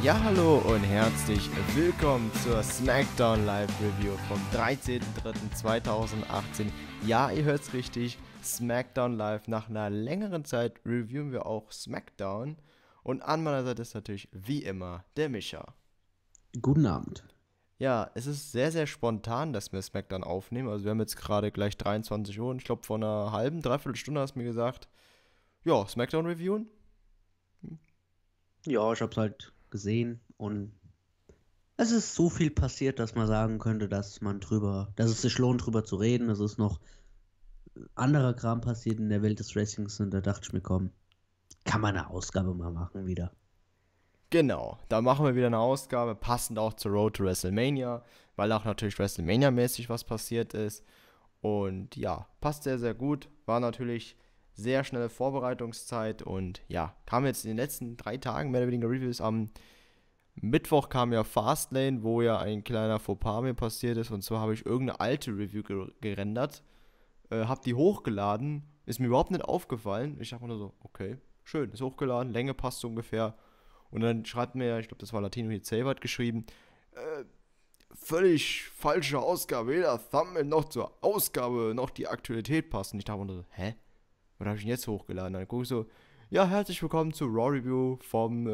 Ja, hallo und herzlich willkommen zur SmackDown Live Review vom 13.03.2018. Ja, ihr hört's richtig, SmackDown Live. Nach einer längeren Zeit reviewen wir auch SmackDown. Und an meiner Seite ist natürlich wie immer der Micha. Guten Abend. Ja, es ist sehr, sehr spontan, dass wir SmackDown aufnehmen. Also wir haben jetzt gerade gleich 23 Uhr und ich glaube vor einer halben, dreiviertel Stunde hast du mir gesagt, ja, SmackDown reviewen? Ja, ich hab's halt gesehen und es ist so viel passiert, dass man sagen könnte, dass es sich lohnt, drüber zu reden. Es ist noch anderer Kram passiert in der Welt des Wrestlings und da dachte ich mir, komm, kann man eine Ausgabe mal machen wieder. Genau, da machen wir wieder eine Ausgabe, passend auch zur Road to WrestleMania, weil auch natürlich WrestleMania-mäßig was passiert ist. Und ja, passt sehr, sehr gut. War natürlich sehr schnelle Vorbereitungszeit und ja, kam jetzt in den letzten 3 Tagen mehr oder weniger Reviews. Am Mittwoch kam ja Fastlane, wo ja ein kleiner Fauxpas mir passiert ist. Und zwar habe ich irgendeine alte Review gerendert, habe die hochgeladen, ist mir überhaupt nicht aufgefallen. Ich dachte nur so, okay, schön, ist hochgeladen, Länge passt so ungefähr. Und dann schreibt mir, ich glaube, das war Latino Hit Saver, hat geschrieben, völlig falsche Ausgabe, weder Thumbnail noch zur Ausgabe noch die Aktualität passen. Ich dachte mir so, hä? Was habe ich denn jetzt hochgeladen? Dann gucke ich so, ja, herzlich willkommen zur Raw Review vom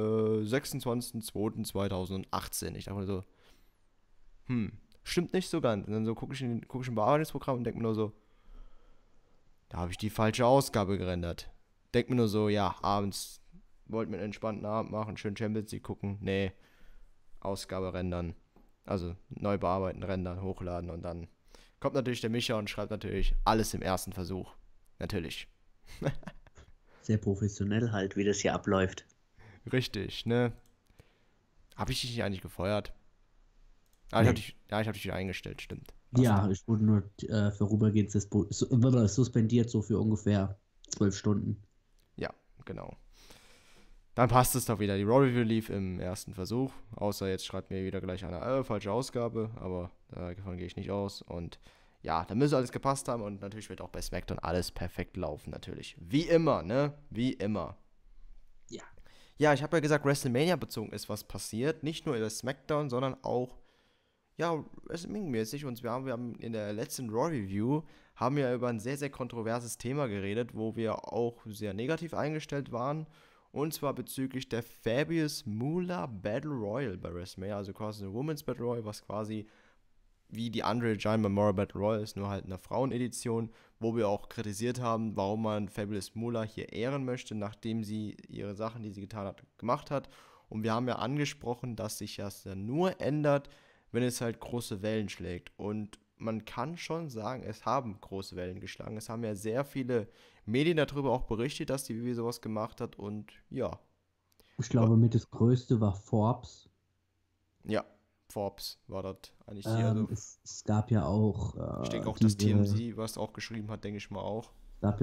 26.02.2018. Ich dachte mir so, stimmt nicht so ganz. Und dann so gucke ich in Bearbeitungsprogramm und denke mir nur so, da habe ich die falsche Ausgabe gerendert. Denk mir nur so, ja, abends wollten wir einen entspannten Abend machen, schön Champions League gucken. Nee, Ausgabe rendern. Also neu bearbeiten, rendern, hochladen und dann kommt natürlich der Micha und schreibt natürlich alles im ersten Versuch. Natürlich. Sehr professionell halt, wie das hier abläuft. Richtig, ne? Habe ich dich nicht eigentlich gefeuert? Ah, Nee. ich hab dich wieder eingestellt, stimmt. Hast du. Ja, ich wurde nur vorübergehend suspendiert, so für ungefähr 12 Stunden. Ja, genau. Dann passt es doch wieder. Die Raw Review lief im ersten Versuch. Außer jetzt schreibt mir wieder gleich einer, falsche Ausgabe. Aber davon gehe ich nicht aus. Und ja, da müsste alles gepasst haben. Und natürlich wird auch bei SmackDown alles perfekt laufen, natürlich. Wie immer, ne? Wie immer. Ja. Ja, ich habe ja gesagt, WrestleMania bezogen ist was passiert. Nicht nur über SmackDown, sondern auch, ja, WrestleMania-mäßig. Und wir haben in der letzten Raw Review haben wir über ein sehr, sehr kontroverses Thema geredet, wo wir auch sehr negativ eingestellt waren. Und zwar bezüglich der Fabius Moolah Battle Royal bei WrestleMania, also quasi eine Women's Battle Royal, was quasi wie die Andre Giant Memorial Battle Royal ist, nur halt in der Frauenedition, wo wir auch kritisiert haben, warum man Fabulous Moolah hier ehren möchte, nachdem sie ihre Sachen, die sie getan hat, gemacht hat. Und wir haben ja angesprochen, dass sich das dann nur ändert, wenn es halt große Wellen schlägt. Und man kann schon sagen, es haben große Wellen geschlagen. Es haben ja sehr viele Medien darüber auch berichtet, dass die WWE sowas gemacht hat. Und ja, Ich glaube, mit das Größte war Forbes. ja, Forbes war das eigentlich die. Also Es gab ja ich denke auch auch, dass diese, TMZ was auch geschrieben hat, denke ich mal auch.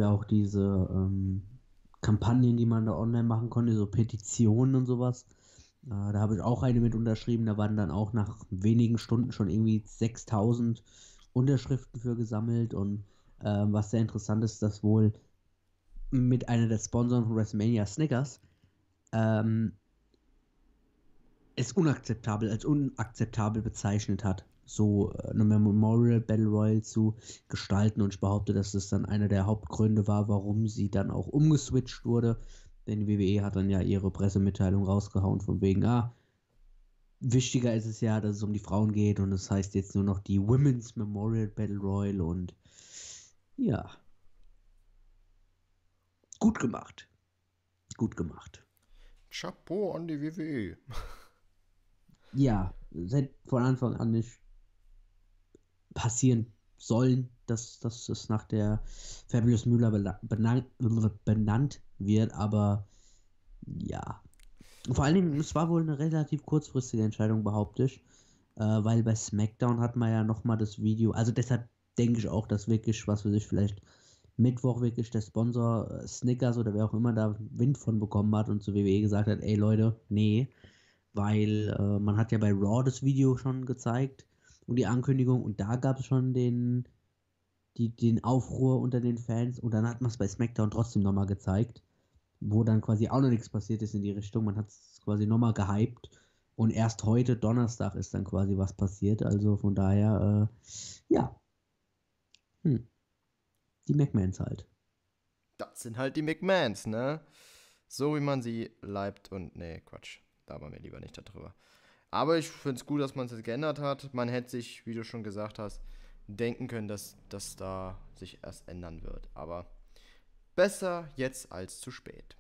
Kampagnen, die man da online machen konnte, so Petitionen und sowas. Da habe ich auch eine mit unterschrieben. Da waren dann auch nach wenigen Stunden schon irgendwie 6000 Unterschriften für gesammelt. Und was sehr interessant ist, dass wohl mit einer der Sponsoren von WrestleMania, Snickers, ähm, es als unakzeptabel bezeichnet hat, so eine Memorial Battle Royale zu gestalten. Und ich behaupte, dass das dann einer der Hauptgründe war, warum sie dann auch umgeswitcht wurde. Denn die WWE hat dann ja ihre Pressemitteilung rausgehauen von wegen, wichtiger ist es ja, dass es um die Frauen geht und das heißt jetzt nur noch die Women's Memorial Battle Royal und ja, gut gemacht. Gut gemacht. Chapeau an die WWE. Ja, es hätte von Anfang an nicht passieren sollen, dass es nach der Fabulous Müller benannt wird, aber ja. Vor allen Dingen, es war wohl eine relativ kurzfristige Entscheidung, behaupte ich, weil bei SmackDown hat man ja nochmal das Video, also deshalb denke ich auch, dass wirklich, was für sich vielleicht Mittwoch wirklich der Sponsor Snickers oder wer auch immer da Wind von bekommen hat und zu WWE gesagt hat, ey Leute, nee, weil man hat ja bei Raw das Video schon gezeigt und die Ankündigung und da gab es schon den Aufruhr unter den Fans und dann hat man es bei SmackDown trotzdem nochmal gezeigt, wo dann quasi auch noch nichts passiert ist in die Richtung. Man hat es quasi nochmal gehypt Und erst heute, Donnerstag, ist dann quasi was passiert. Also von daher, ja, die McMahons halt. Das sind halt die McMahons, ne? So wie man sie leibt und. Nee, Quatsch. Da waren wir lieber nicht darüber. Aber ich finde es gut, dass man es geändert hat. Man hätte sich, wie du schon gesagt hast, denken können, dass das da sich erst ändern wird. Aber besser jetzt als zu spät.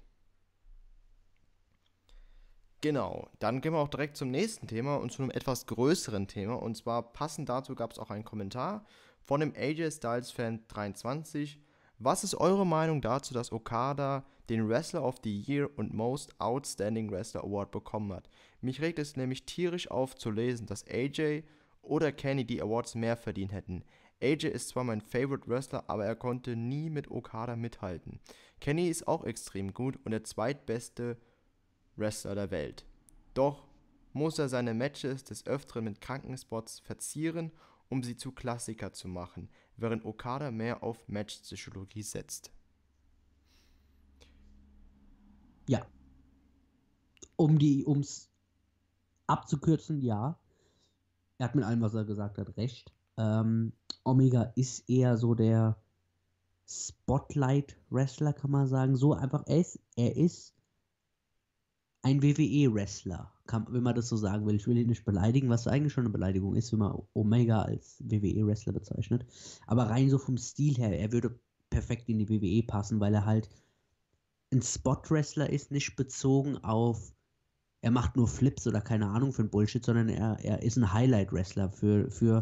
Genau, dann gehen wir auch direkt zum nächsten Thema und zu einem etwas größeren Thema. Und zwar passend dazu gab es auch einen Kommentar von dem AJ Styles Fan 23. Was ist eure Meinung dazu, dass Okada den Wrestler of the Year und Most Outstanding Wrestler Award bekommen hat? Mich regt es nämlich tierisch auf zu lesen, dass AJ oder Kenny die Awards mehr verdient hätten. AJ ist zwar mein Favorite Wrestler, aber er konnte nie mit Okada mithalten. Kenny ist auch extrem gut und der zweitbeste Wrestler der Welt. Doch muss er seine Matches des Öfteren mit Krankenspots verzieren, um sie zu Klassiker zu machen, während Okada mehr auf Matchpsychologie setzt. Ja, ums abzukürzen, ja. Er hat mit allem, was er gesagt hat, recht. Omega ist eher so der Spotlight-Wrestler, kann man sagen. So einfach, er ist ein WWE-Wrestler, wenn man das so sagen will. Ich will ihn nicht beleidigen, was eigentlich schon eine Beleidigung ist, wenn man Omega als WWE-Wrestler bezeichnet. Aber rein so vom Stil her, er würde perfekt in die WWE passen, weil er halt ein Spot-Wrestler ist, nicht bezogen auf, er macht nur Flips oder keine Ahnung für ein Bullshit, sondern er ist ein Highlight-Wrestler für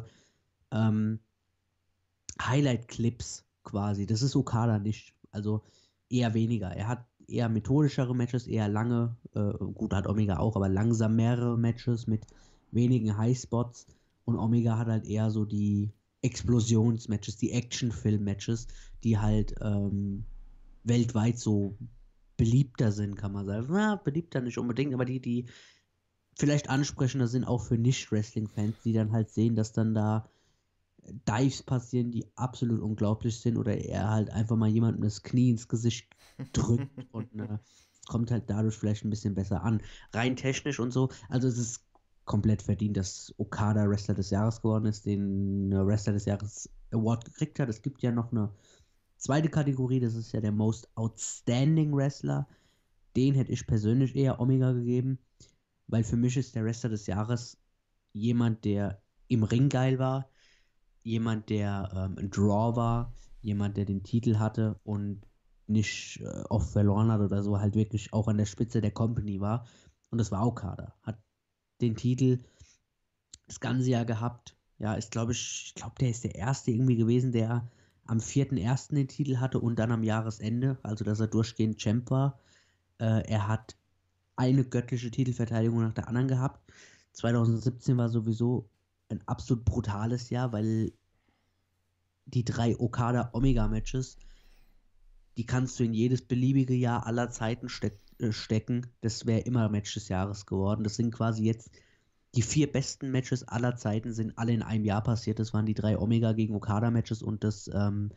Highlight-Clips quasi. Das ist Okada nicht. Also eher weniger. Er hat eher methodischere Matches, eher lange, gut, hat Omega auch, aber langsamere Matches mit wenigen Highspots. Und Omega hat halt eher so die Explosionsmatches, die Action-Film-Matches, die halt weltweit so beliebter sind, kann man sagen. Na, beliebter nicht unbedingt, aber die vielleicht ansprechender sind auch für Nicht-Wrestling-Fans, die dann halt sehen, dass dann da Dives passieren, die absolut unglaublich sind, oder er halt einfach mal jemandem das Knie ins Gesicht drückt und kommt halt dadurch vielleicht ein bisschen besser an. Rein technisch und so, also es ist komplett verdient, dass Okada Wrestler des Jahres geworden ist, den Wrestler des Jahres Award gekriegt hat. Es gibt ja noch eine zweite Kategorie, das ist ja der Most Outstanding Wrestler. Den hätte ich persönlich eher Omega gegeben, weil für mich ist der Wrestler des Jahres jemand, der im Ring geil war, jemand, der ein Draw war, jemand, der den Titel hatte und nicht oft verloren hat oder so, halt wirklich auch an der Spitze der Company war. Und das war Okada. Hat den Titel das ganze Jahr gehabt. Ja, ich glaube, der ist der erste irgendwie gewesen, der am 4.1. den Titel hatte und dann am Jahresende, also dass er durchgehend Champ war. Er hat eine göttliche Titelverteidigung nach der anderen gehabt. 2017 war sowieso ein absolut brutales Jahr, weil die 3 Okada-Omega-Matches, die kannst du in jedes beliebige Jahr aller Zeiten stecken. Das wäre immer Match des Jahres geworden. Das sind quasi jetzt die 4 besten Matches aller Zeiten, sind alle in einem Jahr passiert. Das waren die 3 Omega gegen Okada-Matches und das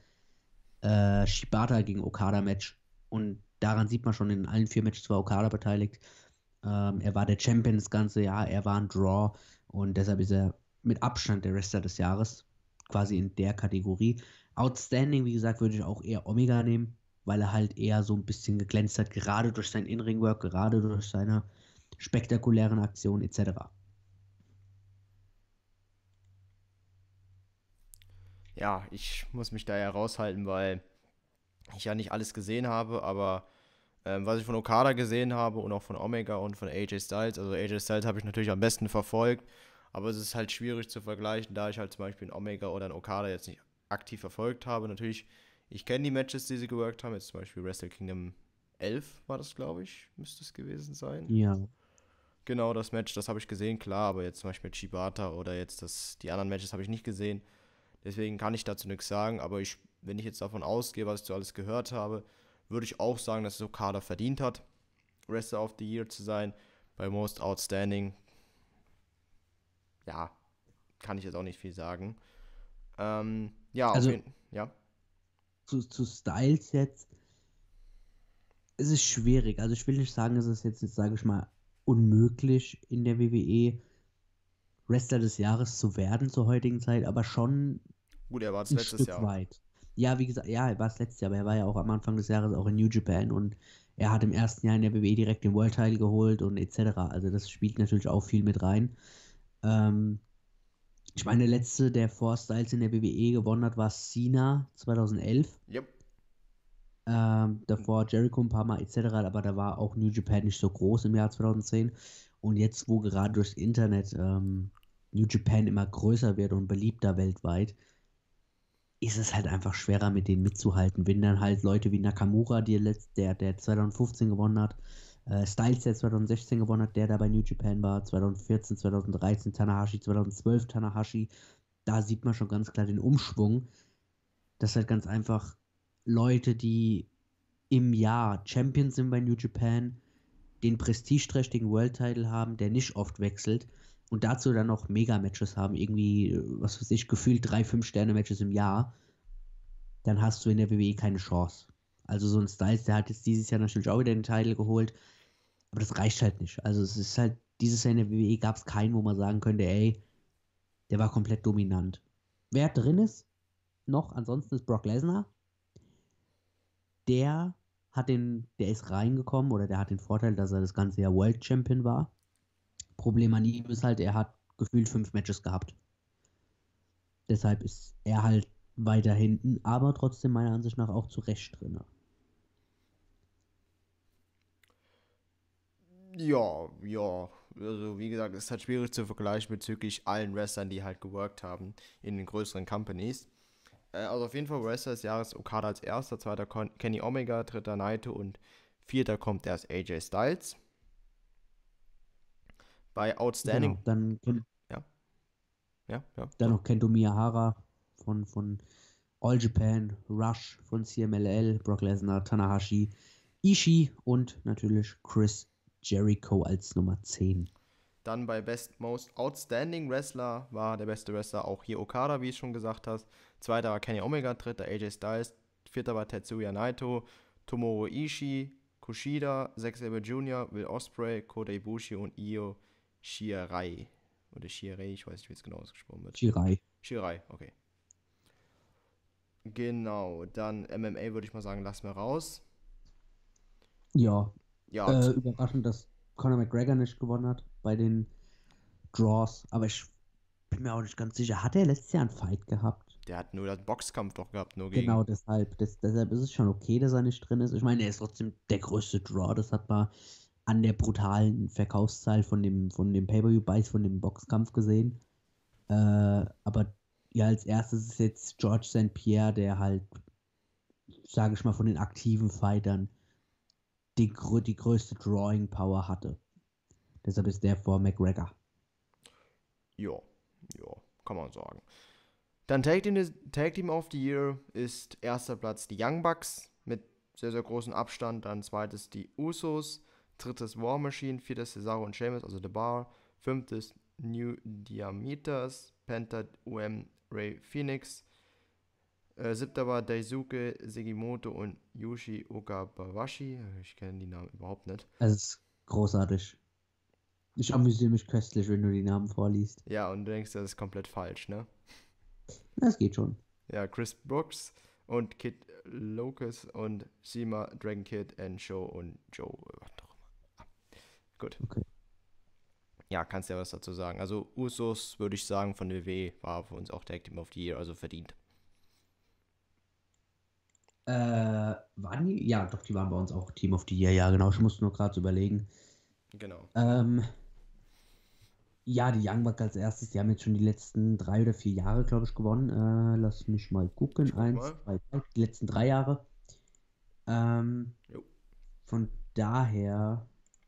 Shibata gegen Okada-Match. Und daran sieht man schon, in allen 4 Matches war Okada beteiligt. Er war der Champion das ganze Jahr, er war ein Draw und deshalb ist er mit Abstand der Wrestler des Jahres, quasi in der Kategorie. Outstanding, wie gesagt, würde ich auch eher Omega nehmen, weil er halt eher so ein bisschen geglänzt hat, gerade durch sein In-Ring-Work, gerade durch seine spektakulären Aktionen etc. Ja, ich muss mich da ja raushalten, weil ich ja nicht alles gesehen habe, aber was ich von Okada gesehen habe und auch von Omega und von AJ Styles, also AJ Styles habe ich natürlich am besten verfolgt, aber es ist halt schwierig zu vergleichen, da ich halt zum Beispiel einen Omega oder einen Okada jetzt nicht aktiv verfolgt habe. Natürlich, ich kenne die Matches, die sie geworkt haben, jetzt zum Beispiel Wrestle Kingdom 11 war das, glaube ich, müsste es gewesen sein. Ja, Genau, das Match, das habe ich gesehen, klar, aber jetzt zum Beispiel mit Shibata oder jetzt die anderen Matches habe ich nicht gesehen. Deswegen kann ich dazu nichts sagen, aber wenn ich jetzt davon ausgehe, was ich so alles gehört habe, würde ich auch sagen, dass es Okada verdient hat, Wrestler of the Year zu sein. Bei Most Outstanding, ja, kann ich jetzt auch nicht viel sagen. Ja, auf also jeden Fall, ja. zu Styles jetzt, es ist schwierig. Also ich will nicht sagen, es ist jetzt sage ich mal, unmöglich in der WWE Wrestler des Jahres zu werden zur heutigen Zeit, aber schon Gut, er war es ein letztes Stück Jahr. weit. Ja, wie gesagt, ja, er war es letztes Jahr, aber er war ja auch am Anfang des Jahres auch in New Japan und er hat im ersten Jahr in der WWE direkt den World Title geholt und etc. Also das spielt natürlich auch viel mit rein. Ich meine, der letzte, der Four Styles in der WWE gewonnen hat, war Cena 2011. Yep. Davor Jericho ein paar Mal etc., aber da war auch New Japan nicht so groß im Jahr 2010. Und jetzt, wo gerade durchs Internet New Japan immer größer wird und beliebter weltweit, ist es halt einfach schwerer, mit denen mitzuhalten. Wenn dann halt Leute wie Nakamura, der 2015 gewonnen hat, Styles, der 2016 gewonnen hat, der da bei New Japan war, 2014, 2013 Tanahashi, 2012 Tanahashi, da sieht man schon ganz klar den Umschwung, dass halt ganz einfach Leute, die im Jahr Champions sind bei New Japan, den prestigeträchtigen World Title haben, der nicht oft wechselt und dazu dann noch Mega-Matches haben, irgendwie, was weiß ich, gefühlt 3-5 Sterne-Matches im Jahr, dann hast du in der WWE keine Chance. Also so ein Styles, der hat jetzt dieses Jahr natürlich auch wieder den Titel geholt, aber das reicht halt nicht. Also es ist halt, dieses Jahr in der WWE gab es keinen, wo man sagen könnte, ey, der war komplett dominant. Wer drin ist, noch, ansonsten ist Brock Lesnar. Der ist reingekommen oder der hat den Vorteil, dass er das ganze Jahr World Champion war. Problem an ihm ist halt, er hat gefühlt 5 Matches gehabt. Deshalb ist er halt weiter hinten, aber trotzdem meiner Ansicht nach auch zu Recht drin. Ja, ja. Also wie gesagt, es ist halt schwierig zu vergleichen bezüglich allen Wrestlern, die halt geworkt haben in den größeren Companies. Also auf jeden Fall Wrestler des Jahres Okada als erster, zweiter Kenny Omega, dritter Naito und vierter kommt erst AJ Styles. Bei Genau, Outstanding, dann ja, ja, dann so. noch Kento Miyahara von All Japan, Rush von CMLL, Brock Lesnar, Tanahashi, Ishii und natürlich Chris Jericho als Nummer 10. Dann bei Best Most Outstanding Wrestler war der beste Wrestler auch hier Okada, wie ich schon gesagt hast. Zweiter war Kenny Omega, dritter AJ Styles, vierter war Tetsuya Naito, Tomohiro Ishii, Kushida, Zack Sabre Jr., Will Ospreay, Kota Ibushi und Io Shirai. Oder Shirai, ich weiß nicht, wie es genau ausgesprochen wird. Shirai. Shirai, okay. Genau, dann MMA würde ich mal sagen, lassen wir raus. Ja, Ja, überraschend, dass Conor McGregor nicht gewonnen hat bei den Draws, aber ich bin mir auch nicht ganz sicher. Hat er letztes Jahr einen Fight gehabt? der hat nur den Boxkampf doch gehabt, nur Genau, gegen. deshalb ist es schon okay, dass er nicht drin ist. Ich meine, er ist trotzdem der größte Draw. Das hat man an der brutalen Verkaufszahl von dem Pay-Per-View-Buys, von dem Boxkampf gesehen. Aber ja, als erstes ist jetzt George St. Pierre, der halt, sage ich mal, von den aktiven Fightern die größte Drawing-Power hatte. Deshalb ist der vor McGregor. Ja, ja, kann man sagen. Dann Tag Team of the Year ist erster Platz die Young Bucks mit sehr, sehr großem Abstand. Dann zweites die Usos. Drittes War Machine. Viertes Cesaro und Sheamus, also The Bar. Fünftes New Diameters. Penta Ray Phoenix. Siebter war Daisuke Segimoto und Yushi Okabayashi. Ich kenne die Namen überhaupt nicht. Es ist großartig. Ich amüsiere mich köstlich, wenn du die Namen vorliest. Ja, und du denkst, das ist komplett falsch, ne? Das geht schon. Ja, Chris Brooks und Kid Locus und Sima, Dragon Kid, Show und Joe. Was auch immer. Gut. Okay. Ja, kannst ja was dazu sagen. Also Usos, würde ich sagen, von der WWE war für uns auch Tag Team of the Year, also verdient. Waren die? Ja, doch, die waren bei uns auch Team of the Year. Ja, genau. Ich musste nur gerade überlegen. Genau. Ja, die Young Bucks als erstes, die haben jetzt schon die letzten 3 oder 4 Jahre, glaube ich, gewonnen. Lass mich mal gucken. Ich guck 1, mal. 2, 3, die letzten 3 Jahre. Jo. Von daher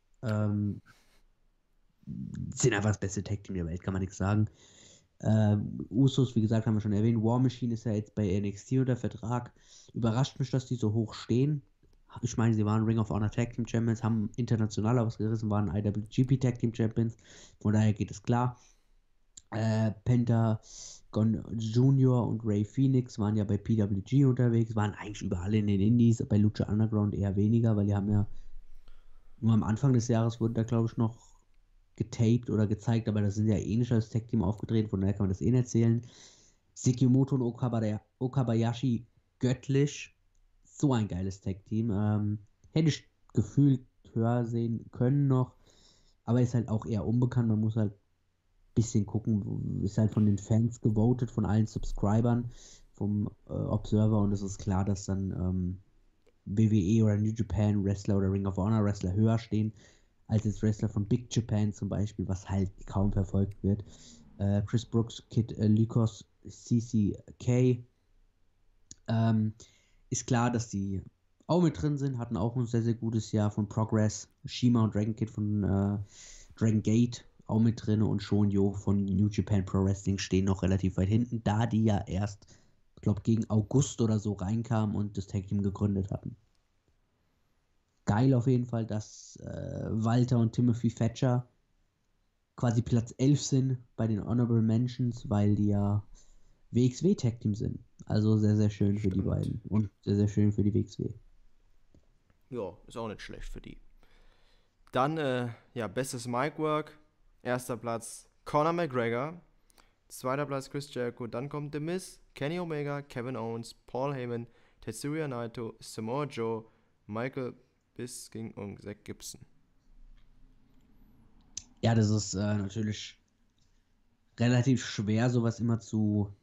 sind einfach das beste Tag Team der Welt, kann man nichts sagen. Usos, wie gesagt, haben wir schon erwähnt. War Machine ist ja jetzt bei NXT unter Vertrag. Überrascht mich, dass die so hoch stehen. Ich meine, sie waren Ring of Honor Tag Team Champions, haben international ausgerissen, waren IWGP Tag Team Champions. Von daher geht es klar. Penta Junior und Ray Phoenix waren ja bei PWG unterwegs, waren eigentlich überall in den Indies, bei Lucha Underground eher weniger, weil die haben ja nur am Anfang des Jahres wurden da, glaube ich, noch getaped oder gezeigt, aber das sind ja eh nicht als Tag-Team aufgetreten, von daher kann man das eh nicht erzählen. Sekimoto und Okabayashi, göttlich. So ein geiles Tag-Team. Hätte ich gefühlt höher sehen können noch, aber ist halt auch eher unbekannt. Man muss halt ein bisschen gucken, ist halt von den Fans gewotet, von allen Subscribern, vom Observer, und es ist klar, dass dann WWE oder New Japan Wrestler oder Ring of Honor Wrestler höher stehen als jetzt Wrestler von Big Japan zum Beispiel, was halt kaum verfolgt wird. Chris Brooks, Kid Lycos, CCK. Ist klar, dass die auch mit drin sind, hatten auch ein sehr, sehr gutes Jahr von Progress. Shima und Dragon Kid von Dragon Gate auch mit drin, und Shonyo von New Japan Pro Wrestling stehen noch relativ weit hinten, da die ja erst, ich glaube, gegen August oder so reinkamen und das Tag Team gegründet hatten. Geil auf jeden Fall, dass Walter und Timothy Thatcher quasi Platz 11 sind bei den Honorable Mentions, weil die ja WXW Tag Team sind. Also sehr, sehr schön für die beiden und sehr, sehr schön für die WXW. Ja, ist auch nicht schlecht für die. Dann, bestes Mic-Work. Erster Platz Conor McGregor. Zweiter Platz Chris Jericho. Dann kommt The Miz, Kenny Omega, Kevin Owens, Paul Heyman, Tetsuya Naito, Samoa Joe, Michael Bisping und Zack Gibson. Ja, das ist natürlich relativ schwer, sowas immer zu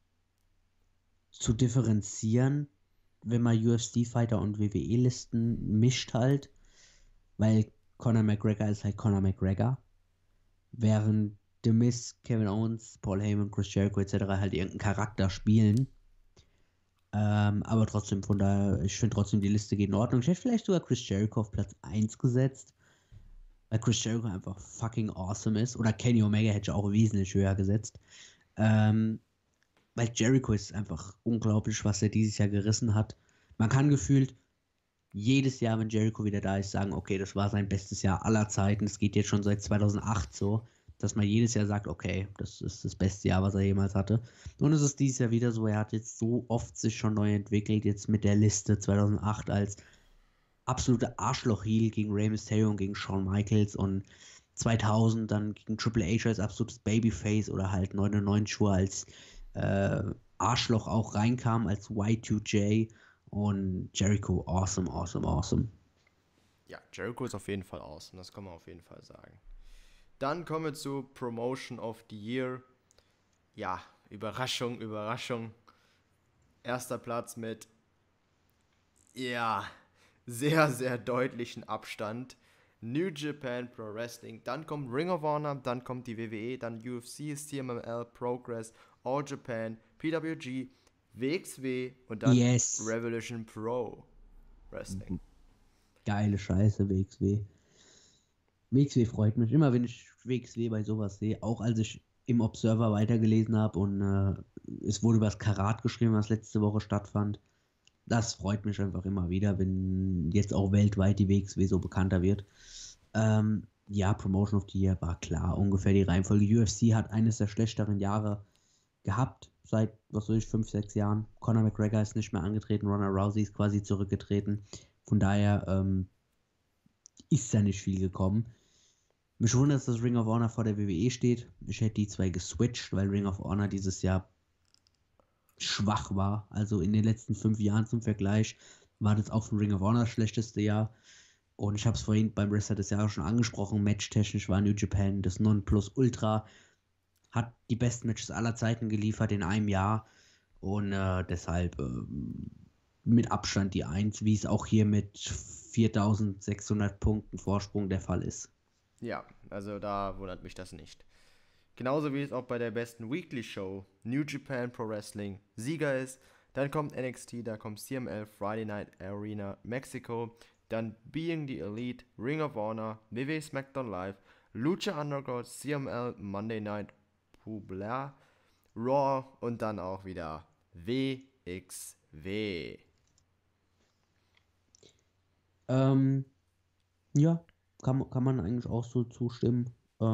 differenzieren, wenn man UFC-Fighter und WWE-Listen mischt halt, weil Conor McGregor ist halt Conor McGregor, während The Miz, Kevin Owens, Paul Heyman, Chris Jericho etc. halt irgendeinen Charakter spielen. Aber trotzdem, von daher, ich finde trotzdem, die Liste geht in Ordnung. Ich hätte vielleicht sogar Chris Jericho auf Platz 1 gesetzt, weil Chris Jericho einfach fucking awesome ist. Oder Kenny Omega hätte ich auch wesentlich höher gesetzt. Weil Jericho ist einfach unglaublich, was er dieses Jahr gerissen hat. Man kann gefühlt jedes Jahr, wenn Jericho wieder da ist, sagen, okay, das war sein bestes Jahr aller Zeiten. Es geht jetzt schon seit 2008 so, dass man jedes Jahr sagt, okay, das ist das beste Jahr, was er jemals hatte. Und es ist dieses Jahr wieder so, er hat jetzt so oft sich schon neu entwickelt, jetzt mit der Liste 2008 als absolute Arschloch-Heel gegen Rey Mysterio und gegen Shawn Michaels, und 2000 dann gegen Triple H als absolutes Babyface, oder halt 99 als Arschloch auch reinkam als Y2J, und Jericho awesome, awesome, awesome. Ja, Jericho ist auf jeden Fall awesome, das kann man auf jeden Fall sagen. Dann kommen wir zu Promotion of the Year. Ja, Überraschung, Überraschung. Erster Platz mit, ja, sehr, sehr deutlichen Abstand. New Japan Pro Wrestling, dann kommt Ring of Honor, dann kommt die WWE, dann UFC, CMLL, Progress, All Japan, PWG, WXW und dann Revolution Pro Wrestling. Geile Scheiße, WXW. WXW freut mich immer, wenn ich WXW bei sowas sehe, auch als ich im Observer weitergelesen habe und es wurde über das Karat geschrieben, was letzte Woche stattfand. Das freut mich einfach immer wieder, wenn jetzt auch weltweit die WXW so bekannter wird. Ja, Promotion of the Year war klar, ungefähr die Reihenfolge. UFC hat eines der schlechteren Jahre gehabt, seit, 5, 6 Jahren. Conor McGregor ist nicht mehr angetreten, Ronda Rousey ist quasi zurückgetreten. Von daher ist da nicht viel gekommen. Mich wundert, dass Ring of Honor vor der WWE steht. Ich hätte die zwei geswitcht, weil Ring of Honor dieses Jahr schwach war. Also in den letzten 5 Jahren zum Vergleich war das auch von Ring of Honor das schlechteste Jahr. Und ich habe es vorhin beim Wrestler des Jahres schon angesprochen. Matchtechnisch war New Japan das Nonplusultra. Hat die besten Matches aller Zeiten geliefert in einem Jahr. Und deshalb mit Abstand die 1, wie es auch hier mit 4.600 Punkten Vorsprung der Fall ist. Ja, also da wundert mich das nicht. Genauso wie es auch bei der besten Weekly Show New Japan Pro Wrestling Sieger ist. Dann kommt NXT, da kommt CML, Friday Night Arena, Mexico. Dann Being the Elite, Ring of Honor, WWE SmackDown Live, Lucha Underground, CML, Monday Night Publa, Raw und dann auch wieder WXW. Ja, kann man eigentlich auch so zustimmen.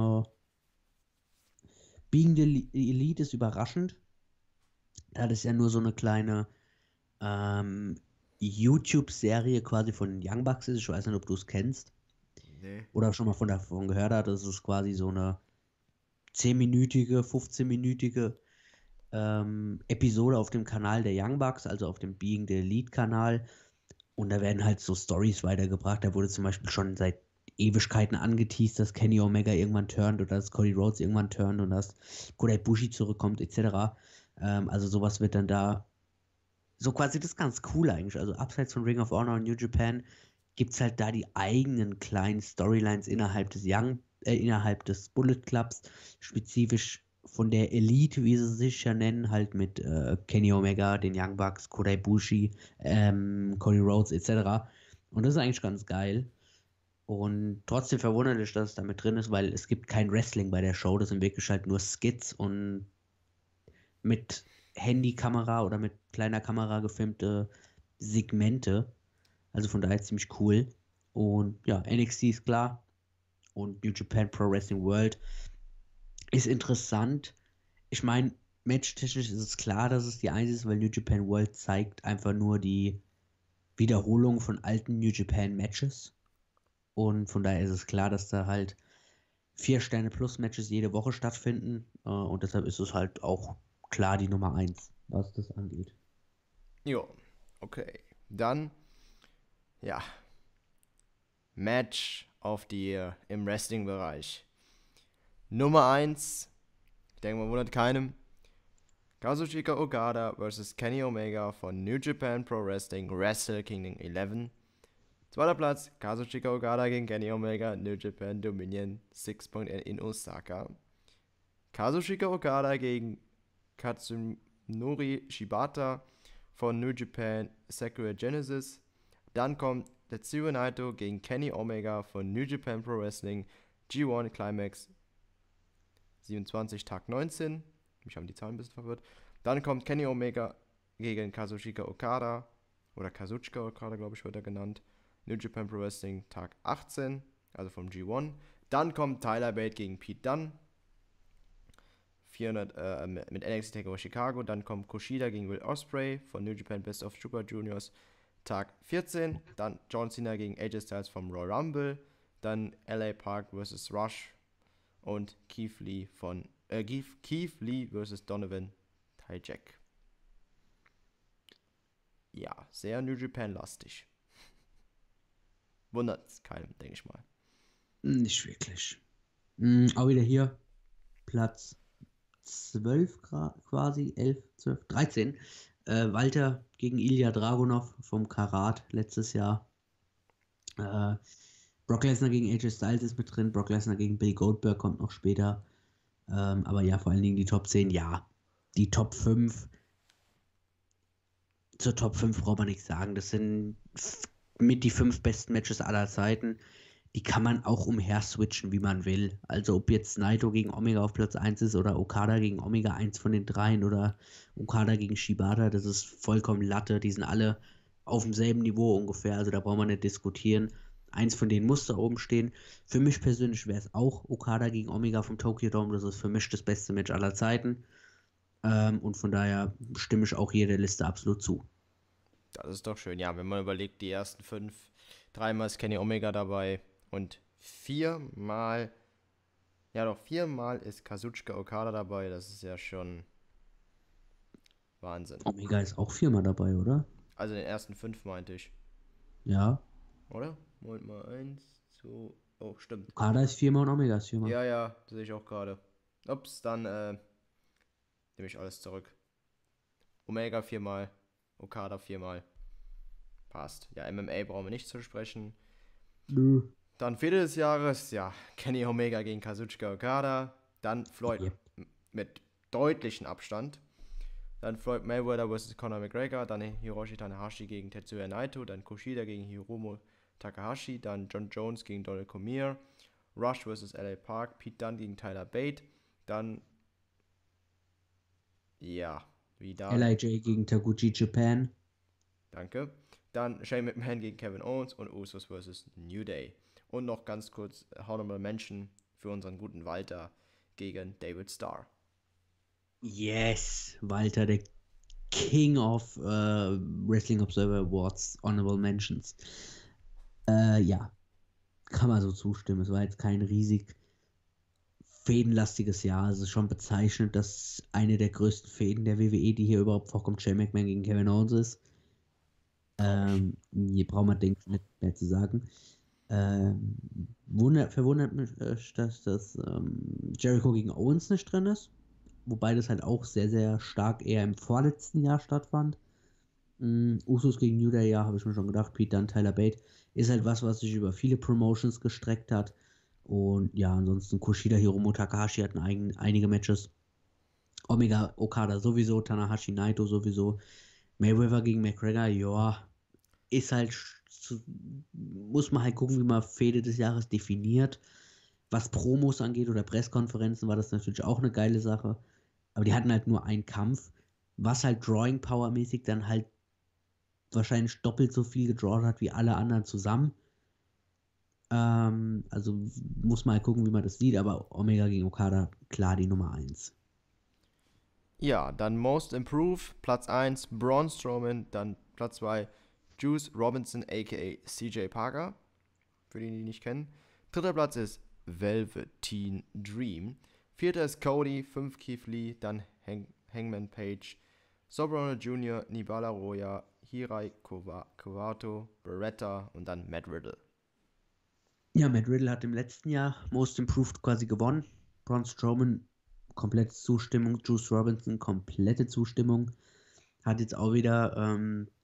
Being the Elite ist überraschend. Das ist ja nur so eine kleine YouTube-Serie quasi von den Young Bucks ist. Ich weiß nicht, ob du es kennst. Nee. oder schon mal davon gehört hat. Das ist quasi so eine 10-minütige, 15-minütige Episode auf dem Kanal der Young Bucks, also auf dem Being the Elite-Kanal. Und da werden halt so Stories weitergebracht. Da wurde zum Beispiel schon seit Ewigkeiten angeteased, dass Kenny Omega irgendwann turnt oder dass Cody Rhodes irgendwann turnt und dass Kota Ibushi zurückkommt, etc. Also sowas wird dann da so quasi, das ist ganz cool eigentlich. Also abseits von Ring of Honor und New Japan gibt es halt da die eigenen kleinen Storylines innerhalb des Bullet Clubs, spezifisch von der Elite, wie sie sich ja nennen, halt mit Kenny Omega, den Young Bucks, Kota Ibushi, Cody Rhodes etc. Und das ist eigentlich ganz geil. Und trotzdem verwunderlich, dass es da mit drin ist, weil es gibt kein Wrestling bei der Show, das sind wirklich halt nur Skits und mit Handykamera oder mit kleiner Kamera gefilmte Segmente. Also von daher ziemlich cool. Und ja, NXT ist klar. Und New Japan Pro Wrestling World ist interessant. Ich meine, matchtechnisch ist es klar, dass es die einzige ist, weil New Japan World zeigt einfach nur die Wiederholung von alten New Japan Matches. Und von daher ist es klar, dass da halt 4-Sterne-Plus-Matches jede Woche stattfinden. Und deshalb ist es halt auch klar die Nummer 1, was das angeht. Jo, okay. Dann, ja, Match of the Year im Wrestling-Bereich. Nummer 1, ich denke, man wundert keinem. Kazuchika Okada vs. Kenny Omega von New Japan Pro Wrestling Wrestle Kingdom 11. Zweiter Platz, Kazuchika Okada gegen Kenny Omega, New Japan Dominion 6.0 in Osaka. Kazuchika Okada gegen Katsunori Shibata von New Japan Sacred Genesis. Dann kommt Tetsuya Naito gegen Kenny Omega von New Japan Pro Wrestling G1 Climax 27 Tag 19. Mich haben die Zahlen ein bisschen verwirrt. Dann kommt Kenny Omega gegen Kazuchika Okada. Oder Kazuchika Okada, glaube ich, wird er genannt. New Japan Pro Wrestling Tag 18, also vom G1. Dann kommt Tyler Bate gegen Pete Dunne. 400 mit NXT TakeOver Chicago. Dann kommt Kushida gegen Will Ospreay von New Japan Best of Super Juniors Tag 14. Dann John Cena gegen AJ Styles vom Royal Rumble. Dann LA Park vs. Rush und Keith Lee vs. Donovan Dijak. Ja, sehr New Japan-lastig. Wundert keinem, denke ich mal. Nicht wirklich. Auch wieder hier Platz 12 quasi, 11, 12, 13. Walter gegen Ilya Dragunov vom Karat letztes Jahr. Brock Lesnar gegen AJ Styles ist mit drin. Brock Lesnar gegen Bill Goldberg kommt noch später. Aber ja, vor allen Dingen die Top 10, ja. Die Top 5. Zur Top 5 braucht man nichts sagen. Das sind mit die 5 besten Matches aller Zeiten. Die kann man auch umher switchen, wie man will. Also ob jetzt Naito gegen Omega auf Platz 1 ist oder Okada gegen Omega, eins von den dreien, oder Okada gegen Shibata, das ist vollkommen Latte. Die sind alle auf demselben Niveau ungefähr, also da braucht man nicht diskutieren. Eins von denen muss da oben stehen. Für mich persönlich wäre es auch Okada gegen Omega vom Tokyo Dome. Das ist für mich das beste Match aller Zeiten. Und von daher stimme ich auch hier der Liste absolut zu. Das ist doch schön. Ja, wenn man überlegt, die ersten 5, 3-mal ist Kenny Omega dabei und 4-mal ist Kazuchika Okada dabei. Das ist ja schon Wahnsinn. Omega ist auch 4-mal dabei, oder? Also in den ersten 5 meinte ich. Ja. Oder? Moment mal, 1, 2, oh, stimmt. Okada ist 4-mal und Omega ist 4-mal. Ja, das sehe ich auch gerade. Ups, dann nehme ich alles zurück. Omega 4-mal, Okada 4-mal. Passt. Ja, MMA brauchen wir nicht zu sprechen. Nö. Dann Fehde des Jahres, ja, Kenny Omega gegen Kazuchika Okada. Dann Floyd mit deutlichem Abstand. Dann Floyd Mayweather vs. Conor McGregor. Dann Hiroshi Tanahashi gegen Tetsuya Naito. Dann Kushida gegen Hiromu Takahashi. Dann John Jones gegen Donald Cormier. Rush vs. LA Park. Pete Dunne gegen Tyler Bate. Dann, ja, wieder. LIJ gegen Taguchi Japan. Danke. Dann Shane McMahon gegen Kevin Owens und Usos vs. New Day. Und noch ganz kurz Honorable Mention für unseren guten Walter gegen David Starr. Yes, Walter, der King of Wrestling Observer Awards, Honorable Mentions. Ja, Kann man so zustimmen. Es war jetzt kein riesig fädenlastiges Jahr. Es ist schon bezeichnend, dass eine der größten Fäden der WWE, die hier überhaupt vorkommt, Shane McMahon gegen Kevin Owens ist. Traurig. Hier braucht man denke ich nicht mehr zu sagen. Verwundert mich, dass das Jericho gegen Owens nicht drin ist. Wobei das halt auch sehr, sehr stark eher im vorletzten Jahr stattfand. Usos gegen New Day, ja, habe ich mir schon gedacht. Pete Dunne, Tyler Bate ist halt was sich über viele Promotions gestreckt hat. Und ja, ansonsten Kushida, Hiromu Takahashi hatten einige Matches. Omega, Okada sowieso, Tanahashi, Naito sowieso. Mayweather gegen McGregor, ja, ist halt, muss man halt gucken, wie man Fehde des Jahres definiert. Was Promos angeht oder Presskonferenzen war das natürlich auch eine geile Sache. Aber die hatten halt nur einen Kampf, was halt Drawing Power mäßig dann halt wahrscheinlich doppelt so viel gedrawn hat wie alle anderen zusammen. Also muss man halt gucken, wie man das sieht, aber Omega gegen Okada, klar die Nummer 1. Ja, dann Most Improved, Platz 1 Braun Strowman, dann Platz 2 Juice Robinson aka CJ Parker, für die nicht kennen. Dritter Platz ist Velveteen Dream. Vierter ist Cody, 5 Keith Lee, dann Hangman Page, Sobrano Jr., Nibala Roya, Hirai Kawato, Beretta und dann Matt Riddle. Ja, Matt Riddle hat im letzten Jahr Most Improved quasi gewonnen. Braun Strowman komplette Zustimmung, Juice Robinson komplette Zustimmung. Hat jetzt auch wieder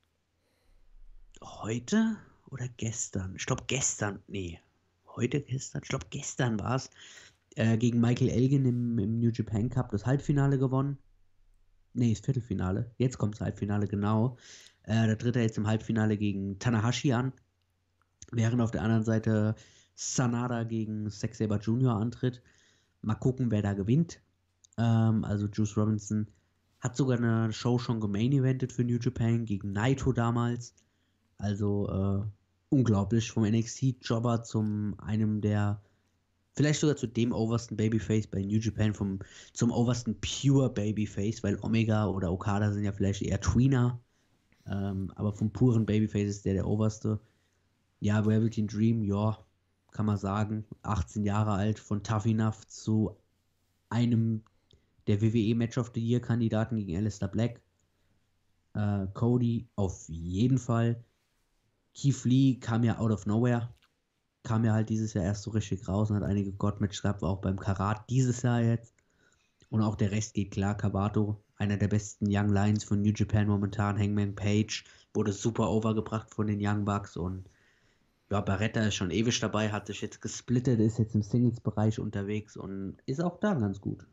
heute oder gestern? Ich glaube gestern, nee. Heute, gestern? Ich glaube gestern war es. Gegen Michael Elgin im New Japan Cup das Halbfinale gewonnen. Nee, das Viertelfinale. Jetzt kommt das Halbfinale, genau. Da tritt er jetzt im Halbfinale gegen Tanahashi an. Während auf der anderen Seite Sanada gegen Zack Sabre Jr. antritt. Mal gucken, wer da gewinnt. Also Juice Robinson hat sogar eine Show schon gemain-eventet für New Japan gegen Naito damals. Also unglaublich. Vom NXT-Jobber zum einem der, vielleicht sogar zu dem obersten Babyface bei New Japan, zum obersten Pure Babyface, weil Omega oder Okada sind ja vielleicht eher Tweener. Aber vom puren Babyface ist der oberste. Ja, Velveteen Dream, ja, kann man sagen. 18 Jahre alt, von Tough Enough zu einem der WWE Match of the Year Kandidaten gegen Aleister Black. Cody auf jeden Fall. Keith Lee kam ja out of nowhere. Kam ja halt dieses Jahr erst so richtig raus und hat einige God-Matches gehabt, war auch beim Karat dieses Jahr jetzt. Und auch der Rest geht klar. Kawato, einer der besten Young Lions von New Japan momentan. Hangman Page wurde super overgebracht von den Young Bucks. Und ja, Beretta ist schon ewig dabei, hat sich jetzt gesplittet, ist jetzt im Singles-Bereich unterwegs und ist auch da ganz gut.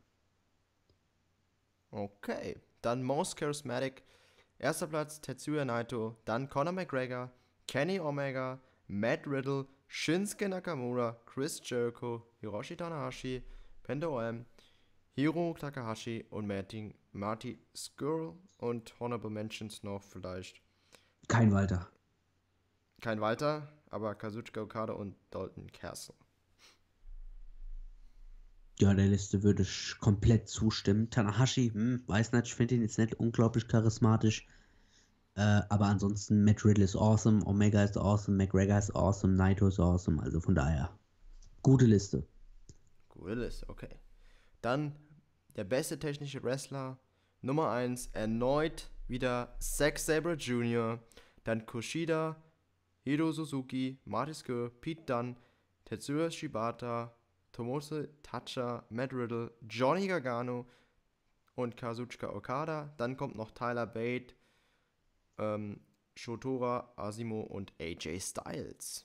Okay, dann Most Charismatic. Erster Platz Tetsuya Naito, dann Conor McGregor, Kenny Omega, Matt Riddle, Shinsuke Nakamura, Chris Jericho, Hiroshi Tanahashi, Penta OM, Hiro Takahashi und Marty Scurll und Honorable Mentions noch vielleicht. Kein Walter. Kein Walter, aber Kazuchika Okada und Dalton Castle. Ja, der Liste würde ich komplett zustimmen. Tanahashi, weiß nicht, ich finde ihn jetzt nicht unglaublich charismatisch. Aber ansonsten, Matt Riddle ist awesome, Omega ist awesome, McGregor ist awesome, Naito ist awesome. Also von daher, gute Liste. Gute Liste, okay. Dann der beste technische Wrestler. Nummer 1, erneut wieder Zack Sabre Jr., dann Kushida, Hiro Suzuki, Marty Scurll, Pete Dunne, Tetsuya Shibata, Tomohiro Tacha, Matt Riddle, Johnny Gargano und Kazuchika Okada. Dann kommt noch Tyler Bate, Shotora Asimo und AJ Styles.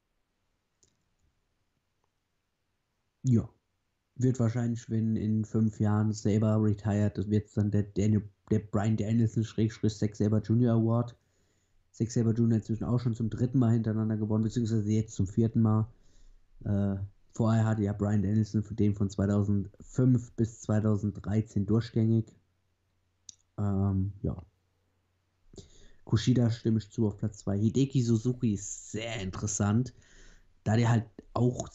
Ja. Wird wahrscheinlich, wenn in 5 Jahren Saber retired, das wird dann der Bryan Danielson Zack Sabre Jr. Award. Zack Sabre Jr. inzwischen auch schon zum 3. Mal hintereinander gewonnen, beziehungsweise jetzt zum 4. Mal. Vorher hatte ja Bryan Danielson für den von 2005 bis 2013 durchgängig. Ja. Kushida stimme ich zu auf Platz 2. Hideki Suzuki ist sehr interessant, da der halt auch,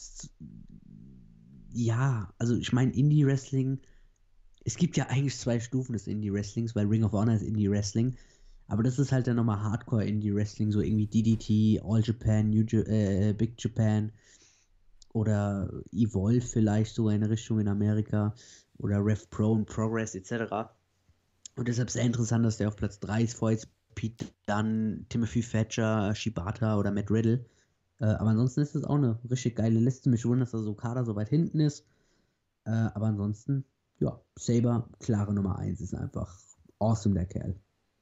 ja, also ich meine Indie-Wrestling, es gibt ja eigentlich 2 Stufen des Indie-Wrestlings, weil Ring of Honor ist Indie-Wrestling, aber das ist halt dann nochmal Hardcore-Indie-Wrestling, so irgendwie DDT, All Japan, Big Japan, oder Evolve vielleicht sogar in eine Richtung in Amerika oder Rev Pro und Progress etc. Und deshalb sehr interessant, dass der auf Platz 3 ist, vor jetzt Pete Dunne, Timothy Thatcher, Shibata oder Matt Riddle. Aber ansonsten ist das auch eine richtig geile Liste. Mich wundert, dass der Okada so weit hinten ist. Aber ansonsten, ja, Saber, klare Nummer 1, ist einfach awesome, der Kerl.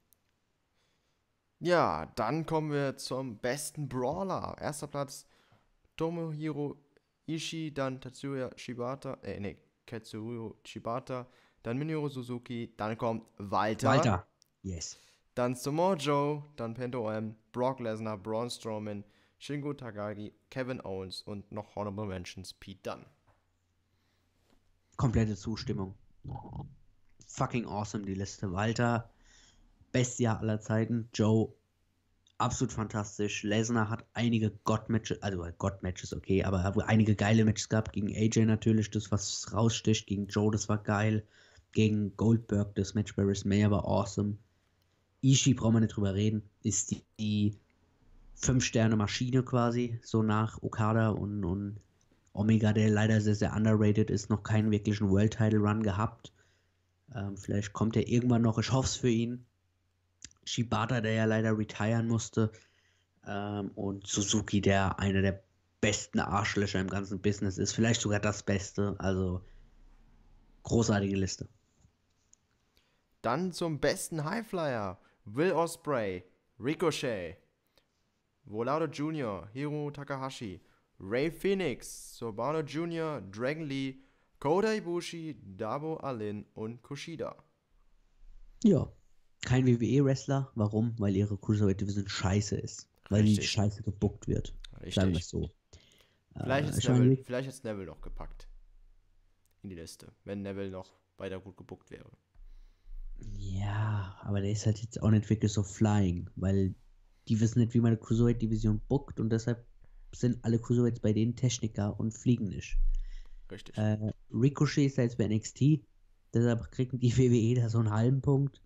Ja, dann kommen wir zum besten Brawler. Erster Platz Tomohiro Ishii, dann Tatsuya Shibata, Katsuro Shibata, dann Minoru Suzuki, dann kommt Walter, Walter. Yes. dann Samoa Joe, dann Pento M, Brock Lesnar, Braun Strowman, Shingo Takagi, Kevin Owens und noch Honorable Mentions Pete Dunne. Komplette Zustimmung. Fucking awesome, die Liste. Walter, Bestie aller Zeiten. Joe, absolut fantastisch. Lesnar hat einige God-Matches, also God-Matches, okay, aber einige geile Matches gehabt. Gegen AJ natürlich, das was raussticht. Gegen Joe, das war geil. Gegen Goldberg, das Match bei WrestleMania war awesome. Ishii, brauchen wir nicht drüber reden, ist die 5-Sterne-Maschine quasi, so nach Okada und Omega, der leider sehr, sehr underrated ist, noch keinen wirklichen World-Title-Run gehabt. Vielleicht kommt er irgendwann noch, ich hoffe es für ihn. Shibata, der ja leider retiren musste. Und Suzuki, der einer der besten Arschlöcher im ganzen Business ist. Vielleicht sogar das Beste. Also, großartige Liste. Dann zum besten Highflyer. Will Ospreay, Ricochet, Volado Jr., Hiro Takahashi, Ray Phoenix, Sorbano Jr., Dragon Lee, Kota Ibushi, Dabo Allin und Kushida. Ja, kein WWE-Wrestler. Warum? Weil ihre Cruiserweight Division scheiße ist. Weil die Richtig. scheiße gebuckt wird. Sagen wir es so. Vielleicht Ich hätte meine, Neville noch gepackt. In die Liste. Wenn Neville noch weiter gut gebuckt wäre. ja, aber der ist halt jetzt auch nicht wirklich so flying, weil die wissen nicht, wie man eine Cruiserweight-Division bookt und deshalb sind alle Cruiserweights bei denen Techniker und fliegen nicht. Richtig. Ricochet ist ja jetzt bei NXT, deshalb kriegen die WWE da so einen halben Punkt.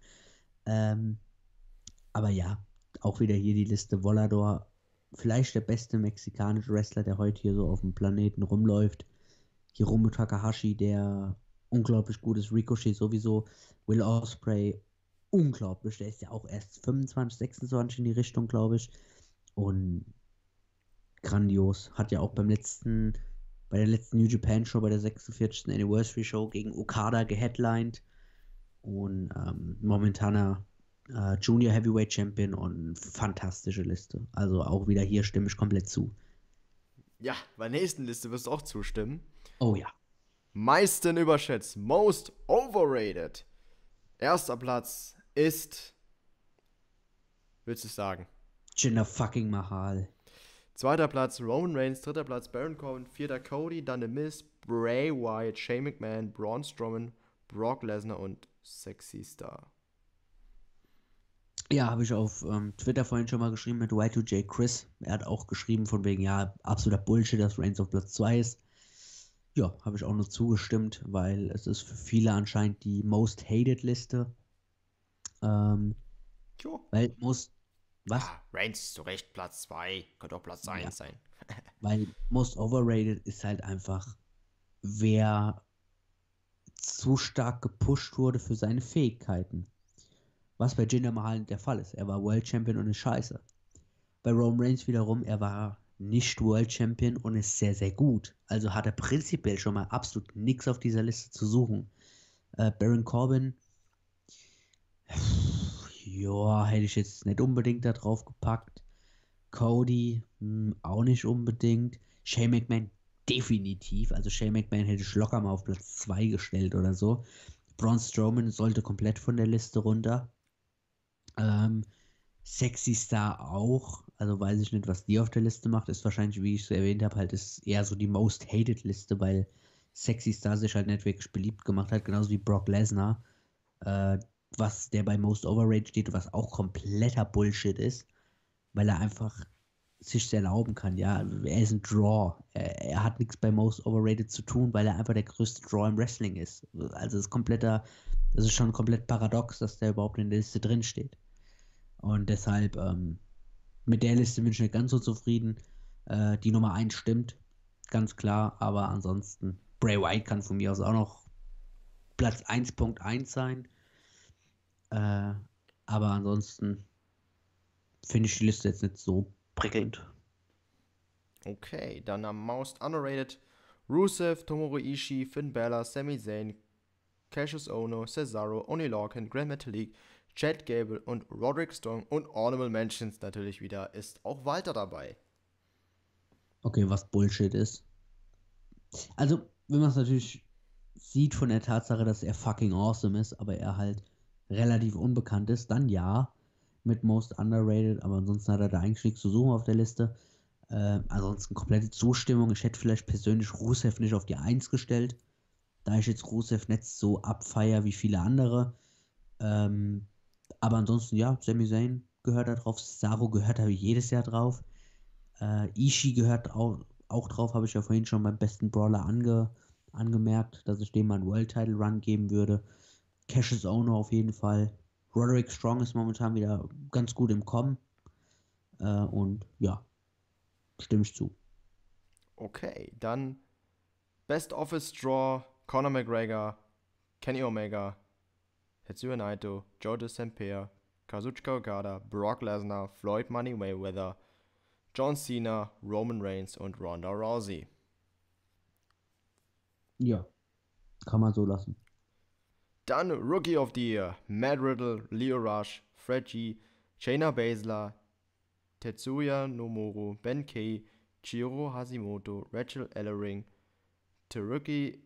Aber ja, auch wieder hier die Liste Volador, vielleicht der beste mexikanische Wrestler, der heute hier so auf dem Planeten rumläuft. Hiromu Takahashi, der unglaublich gut ist. Ricochet sowieso. Will Ospreay, unglaublich. Der ist ja auch erst 25, 26 in die Richtung, glaube ich. Und grandios. Hat ja auch bei der letzten New Japan Show, bei der 46. Anniversary Show gegen Okada geheadlined. Und momentaner Junior Heavyweight Champion und fantastische Liste. Also auch wieder hier stimme ich komplett zu. Ja, bei der nächsten Liste wirst du auch zustimmen. Oh ja. Meisten überschätzt, most overrated. Erster Platz ist, willst du sagen? Jinder fucking Mahal. Zweiter Platz Roman Reigns, dritter Platz Baron Corbin, vierter Cody, dann The Miz, Bray Wyatt, Shane McMahon, Braun Strowman, Brock Lesnar und Sexy Star. Ja, habe ich auf Twitter vorhin schon mal geschrieben mit Y2J Chris. Er hat auch geschrieben von wegen, ja, absoluter Bullshit, dass Reigns auf Platz 2 ist. Ja, habe ich auch nur zugestimmt, weil es ist für viele anscheinend die Most Hated Liste. Weil was? Ja, Reigns zu Recht Platz 2, könnte auch Platz 1 sein. Weil Most Overrated ist halt einfach, wer zu stark gepusht wurde für seine Fähigkeiten. Was bei Jinder Mahal der Fall ist. Er war World Champion und ist scheiße. Bei Roman Reigns wiederum, er war nicht World Champion und ist sehr, sehr gut. Also hat er prinzipiell schon mal absolut nichts auf dieser Liste zu suchen. Baron Corbin, ja, hätte ich jetzt nicht unbedingt da drauf gepackt. Cody, auch nicht unbedingt. Shane McMahon, definitiv. Also Shane McMahon hätte ich locker mal auf Platz 2 gestellt oder so. Braun Strowman sollte komplett von der Liste runter. Sexy Star auch. Also weiß ich nicht, was die auf der Liste macht. Ist wahrscheinlich, wie ich es erwähnt habe, halt ist eher so die Most Hated Liste, weil Sexy Star sich halt nicht wirklich beliebt gemacht hat. Genauso wie Brock Lesnar. Was der bei Most Overrated steht, was auch kompletter Bullshit ist. Weil er einfach sich erlauben kann, ja. Er ist ein Draw. Er hat nichts bei Most Overrated zu tun, weil er einfach der größte Draw im Wrestling ist. Also das ist schon komplett paradox, dass der überhaupt in der Liste drin steht. Und deshalb, mit der Liste bin ich nicht ganz so zufrieden. Die Nummer 1 stimmt. ganz klar, aber ansonsten, Bray Wyatt kann von mir aus auch noch Platz 1.1 sein. Aber ansonsten finde ich die Liste jetzt nicht so prickelnd. Okay, dann am most underrated Rusev, Tomohiro Ishii, Finn Balor, Sami Zayn, Cassius Ohno, Cesaro, Oney Lorcan, Grand Metalik, Chad Gable und Roderick Strong und Honorable Mentions natürlich wieder ist auch Walter dabei. Okay, was Bullshit ist. Also, wenn man es natürlich sieht von der Tatsache, dass er fucking awesome ist, aber er halt relativ unbekannt ist, dann ja, mit Most Underrated, aber ansonsten hat er da eigentlich nichts zu suchen auf der Liste. Ansonsten komplette Zustimmung. Ich hätte vielleicht persönlich Rusev nicht auf die 1 gestellt, da ich jetzt Rusev nicht so abfeier wie viele andere. Aber ansonsten, ja, Sami Zayn gehört da drauf, Cesaro gehört da jedes Jahr drauf. Ishii gehört auch drauf, habe ich ja vorhin schon beim besten Brawler angemerkt, dass ich dem mal einen World Title Run geben würde. Cassius Ohno auf jeden Fall. Roderick Strong ist momentan wieder ganz gut im Kommen. Und ja, stimme ich zu. Okay, dann Best Office Draw, Conor McGregor, Kenny Omega, Tetsuya Naito, Joe DeSampere, Kazuchika Okada, Brock Lesnar, Floyd Money Mayweather, John Cena, Roman Reigns und Ronda Rousey. Ja, kann man so lassen. Dann Rookie of the Year, Matt Riddle, Leo Rush, Fred G, Shayna Baszler, Tetsuya Nomura, Ben Kay, Chiro Hashimoto, Rachel Ellering, Teraki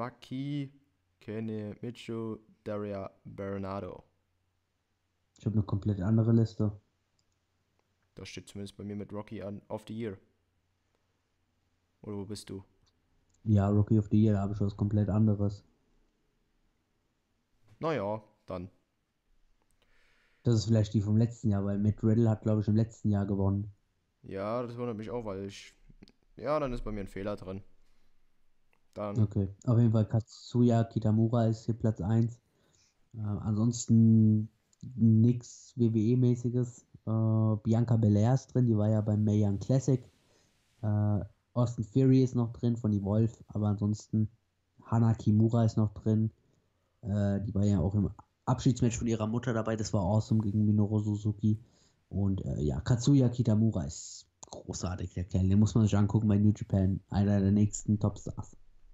Kene Daria Bernardo. Ich habe eine komplett andere Liste. Das steht zumindest bei mir mit Rookie of the Year. Oder wo bist du? Ja, Rookie of the Year, da habe ich was komplett anderes. Naja, dann. Das ist vielleicht die vom letzten Jahr, weil Matt Riddle hat, glaube ich, im letzten Jahr gewonnen. Ja, das wundert mich auch, weil ich. Ja, dann ist bei mir ein Fehler drin. Dann. Okay, auf jeden Fall Katsuya Kitamura ist hier Platz 1. Ansonsten nichts WWE-mäßiges. Bianca Belair ist drin, die war ja beim Mae Young Classic. Austin Theory ist noch drin von die Wolf, aber ansonsten Hana Kimura ist noch drin. Die war ja auch im Abschiedsmatch von ihrer Mutter dabei, das war awesome gegen Minoru Suzuki. Und ja, Katsuya Kitamura ist großartig, der Kerl. Den muss man sich angucken bei New Japan. Einer der nächsten Topstars.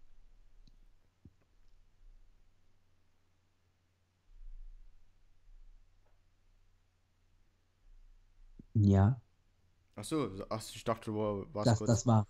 Ja, Achso, ich dachte, du warst das, kurz. das war.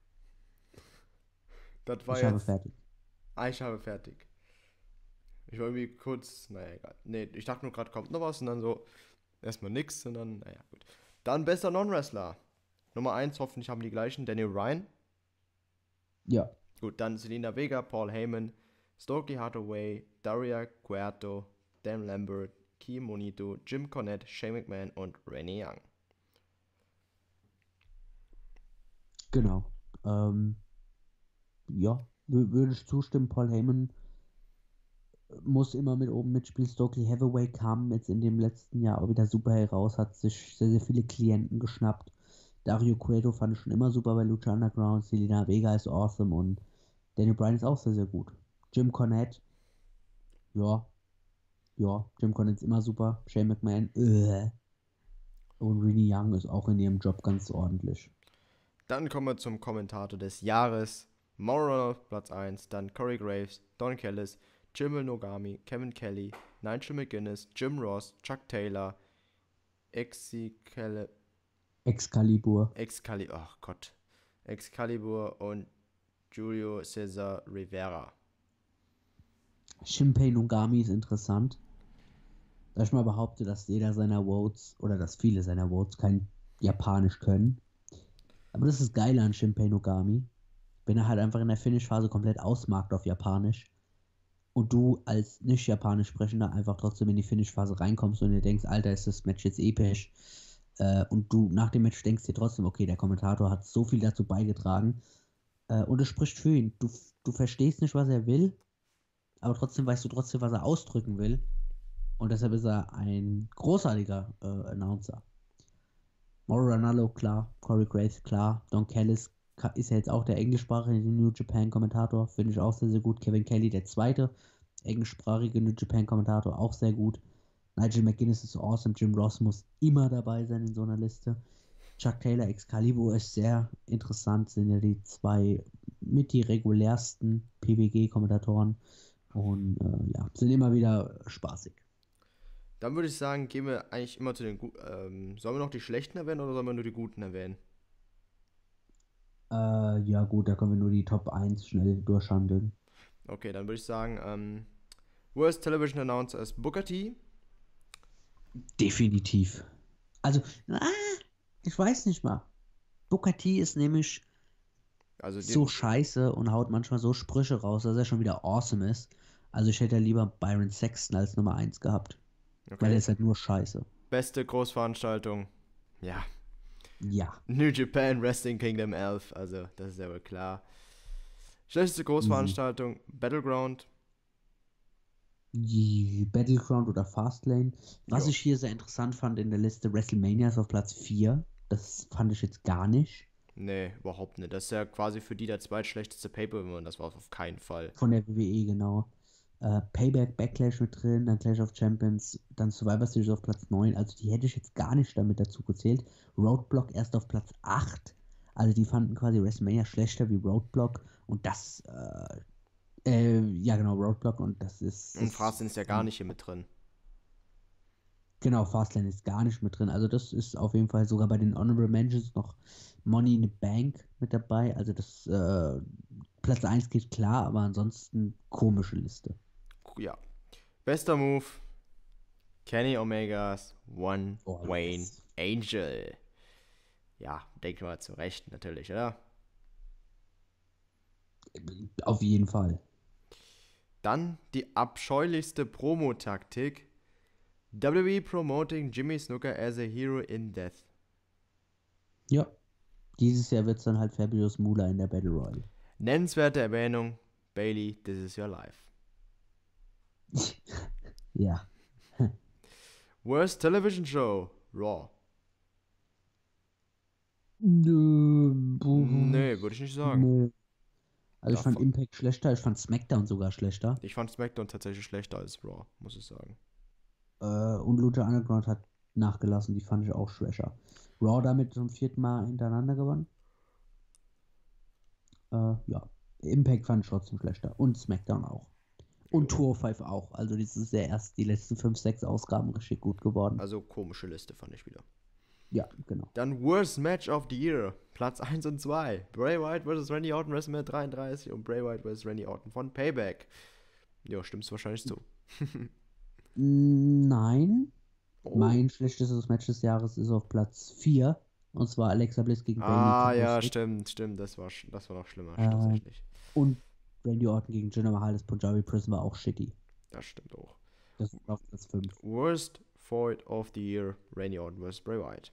Das war Ich habe jetzt. fertig. Ich habe fertig. Ich war irgendwie kurz. Naja, egal. Nee, ich dachte nur gerade, kommt noch was und dann so. Erstmal nix und dann. Naja, gut. Dann bester Non-Wrestler. Nummer 1, hoffentlich haben die gleichen. Daniel Ryan. Ja, Gut, dann Selena Vega, Paul Heyman, Stokely Hathaway, Daria Cueto, Dan Lambert, Kim Monito, Jim Cornette, Shane McMahon und Renee Young. genau. Ja, würde ich zustimmen. Paul Heyman muss immer mit oben mitspielen. Stokely Hathaway kam jetzt in dem letzten Jahr auch wieder super heraus, hat sich sehr, sehr viele Klienten geschnappt. Dario Cueto fand ich schon immer super bei Lucha Underground. Selena Vega ist awesome und Daniel Bryan ist auch sehr, sehr gut. Jim Cornette, ja, Jim Cornette ist immer super. Shane McMahon, und Renee Young ist auch in ihrem Job ganz ordentlich. Dann kommen wir zum Kommentator des Jahres. Mauro auf Platz 1, dann Corey Graves, Don Callis, Jim Nogami, Kevin Kelly, Nigel McGuinness, Jim Ross, Chuck Taylor, Excalibur. Excalibur und Julio Cesar Rivera. Shinpei Nogami ist interessant. Da ich mal behaupte, dass jeder seiner Votes oder dass viele seiner Votes kein Japanisch können. Aber das ist geil an Shinpei Nogami. Wenn er halt einfach in der Finish-Phase komplett ausmarkt auf Japanisch und du als nicht Japanisch sprechender einfach trotzdem in die Finish-Phase reinkommst und dir denkst, Alter, ist das Match jetzt episch. Und du nach dem Match denkst dir trotzdem, okay, der Kommentator hat so viel dazu beigetragen. Und es spricht für ihn. Du verstehst nicht, was er will, aber trotzdem weißt du trotzdem, was er ausdrücken will. Und deshalb ist er ein großartiger Announcer. Mauro Ranallo, klar. Corey Graves, klar. Don Callis, ist ja jetzt auch der englischsprachige New Japan Kommentator, finde ich auch sehr, sehr gut. Kevin Kelly, der zweite englischsprachige New Japan Kommentator, auch sehr gut. Nigel McGuinness ist awesome. Jim Ross muss immer dabei sein in so einer Liste. Chuck Taylor, Excalibur ist sehr interessant, sind ja die zwei mit die regulärsten PWG-Kommentatoren und ja, sind immer wieder spaßig. Dann würde ich sagen, gehen wir eigentlich immer zu den guten. Sollen wir noch die schlechten erwähnen oder sollen wir nur die guten erwähnen? Ja gut, da können wir nur die Top 1 schnell durchhandeln. Okay, dann würde ich sagen, Worst Television Announcer ist Booker T. Definitiv. Also, ich weiß nicht mal. Booker T ist nämlich Also so den, scheiße und haut manchmal so Sprüche raus, dass er schon wieder awesome ist. Also ich hätte ja lieber Byron Sexton als Nummer 1 gehabt. Weil er okay. ist halt nur scheiße. Beste Großveranstaltung. Ja. Ja, New Japan Wrestling Kingdom 11. Also, das ist ja wohl klar. Schlechteste easy. Großveranstaltung. Battleground. Die Battleground oder Fastlane. Was Ja. ich hier sehr interessant fand in der Liste, WrestleMania ist auf Platz 4. Das fand ich jetzt gar nicht. Nee, überhaupt nicht. Das ist ja quasi für die der zweitschlechteste Paper und das war es auf keinen Fall. Von der WWE, genau. Payback, Backlash mit drin, dann Clash of Champions, dann Survivor Series auf Platz 9. Also die hätte ich jetzt gar nicht damit dazu gezählt. Roadblock erst auf Platz 8. Also die fanden quasi WrestleMania schlechter wie Roadblock. Und das, ja genau, Roadblock. Und das Und ist Fastlane ist ja gar nicht hier mit drin. genau, Fastlane ist gar nicht mit drin. Also das ist auf jeden Fall sogar bei den Honorable Mentions noch Money in the Bank mit dabei. Also das Platz 1 geht klar, aber ansonsten komische Liste. Ja. Bester Move. Kenny Omegas One Oh, Wayne yes. Angel. Ja, denke ich mal zu Recht natürlich, oder? Auf jeden Fall. Dann die abscheulichste Promo-Taktik. WWE promoting Jimmy Snuka as a hero in death. Ja. Dieses Jahr wird es dann halt Fabulous Moolah in der Battle Royale. Nennenswerte Erwähnung. Bailey, this is your life. Ja. Worst Television Show. Raw. Nee, würde ich nicht sagen. Nö. Also ich Da fand fa- Impact schlechter, ich fand SmackDown sogar schlechter. Ich fand SmackDown tatsächlich schlechter als Raw, muss ich sagen. Und Lucha Underground hat nachgelassen, die fand ich auch schwächer. Raw damit zum 4. Mal hintereinander gewonnen. Ja. Impact fand ich trotzdem schlechter. Und SmackDown auch. Und Jo. Tour 5 auch. Also das ist ja erst die letzten 5, 6 Ausgaben richtig gut geworden. Also komische Liste fand ich wieder. Ja, genau. Dann Worst Match of the Year. Platz 1 und 2. Bray Wyatt vs. Randy Orton, WrestleMania 33 und Bray Wyatt vs. Randy Orton von Payback. Ja, stimmt's wahrscheinlich zu. Nein. Oh. Mein schlechtestes Match des Jahres ist auf Platz 4. Und zwar Alexa Bliss gegen Bayley Ah, Kendo ja, Stick. stimmt. Das war noch schlimmer, Äh, tatsächlich. und Randy Orton gegen Jinder Mahal des Punjabi Prison war auch shitty. Das stimmt auch. Das ist auf Platz 5. Worst Fight of the Year. Randy Orton vs. Bray Wyatt.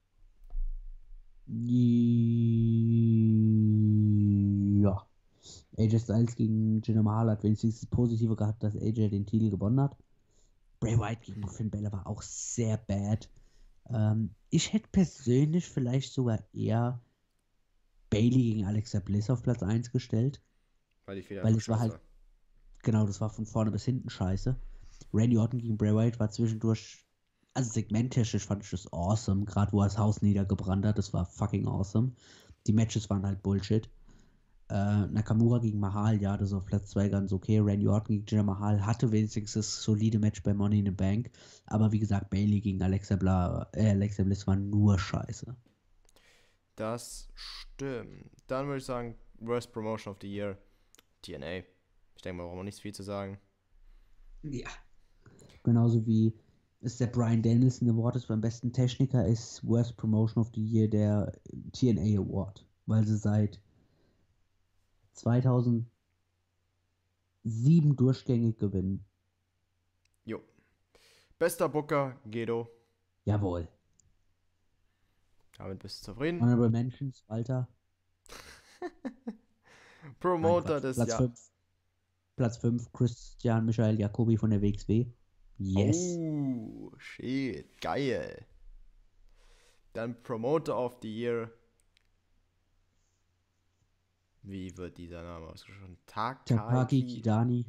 Ja. AJ Styles gegen Jinder Mahal hat wenigstens das Positive gehabt, dass AJ den Titel gewonnen hat. Bray Wyatt gegen Finn Balor war auch sehr bad. Ich hätte persönlich vielleicht sogar eher Bailey gegen Alexa Bliss auf Platz 1 gestellt, Weil die Fehler weil einfach es war scheiße halt, war. genau, das war von vorne bis hinten scheiße. Randy Orton gegen Bray Wyatt war zwischendurch, also segmenttechnisch fand ich das awesome, gerade wo er das Haus niedergebrannt hat, das war fucking awesome. Die Matches waren halt Bullshit. Nakamura gegen Mahal, ja, das ist auf Platz 2 ganz okay. Randy Orton gegen Jinder Mahal hatte wenigstens das solide Match bei Money in the Bank. Aber wie gesagt, Bailey gegen Alexa Bliss war nur scheiße. Das stimmt. Dann würde ich sagen, Worst Promotion of the Year. TNA. Ich denke mal, brauchen wir nicht viel zu sagen. Ja. Genauso wie es der Bryan Danielson Award ist beim besten Techniker, ist Worst Promotion of the Year der TNA Award. Weil sie seit 2007 durchgängig gewinnen. Jo. Bester Booker, Gedo. Jawohl. Damit bist du zufrieden. Honorable Mentions, Walter. Nein, Promoter Quatsch. des Platz Jahres. 5. Platz 5, Christian Michael Jacobi von der WXW. Yes. Oh, shit. Geil. Dann Promoter of the Year. Wie wird dieser Name ausgesprochen? Takagi Kidani.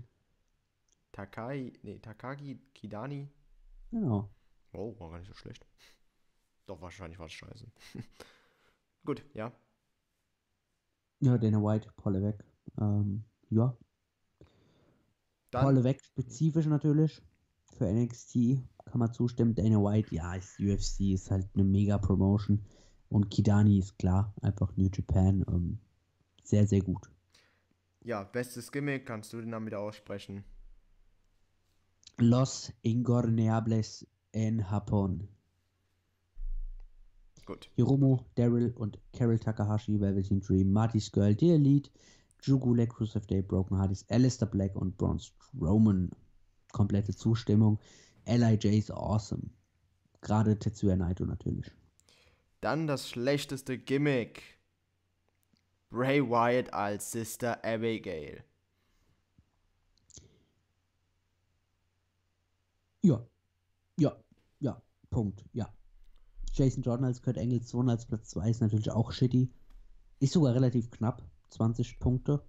Takagi Kidani? Genau. Oh, war gar nicht so schlecht. Doch, wahrscheinlich war es scheiße. Gut, ja. Ja, Dana White, Paul Levesque. Ja. Paul Dann, Levesque spezifisch natürlich. Für NXT kann man zustimmen. Dana White, ja, ist UFC, ist halt eine Mega-Promotion. Und Kidani ist klar, einfach New Japan. Sehr, sehr gut. ja, bestes Gimmick, kannst du den Namen wieder aussprechen? Los Ingobernables en Japón. Gut. Hiromu, Daryl und Carol Takahashi, Velveteen Dream, Marty Scurll, The Elite, Drew Gulak, Rusev Day, Broken Hardys, Alistair Black und Braun Strowman. Komplette Zustimmung. LIJ ist awesome. Gerade Tetsuya Naito natürlich. Dann das schlechteste Gimmick. Bray Wyatt als Sister Abigail. Ja, Punkt, ja. Jason Jordan als Kurt Angle 2 als Platz 2 ist natürlich auch shitty. Ist sogar relativ knapp, 20 Punkte.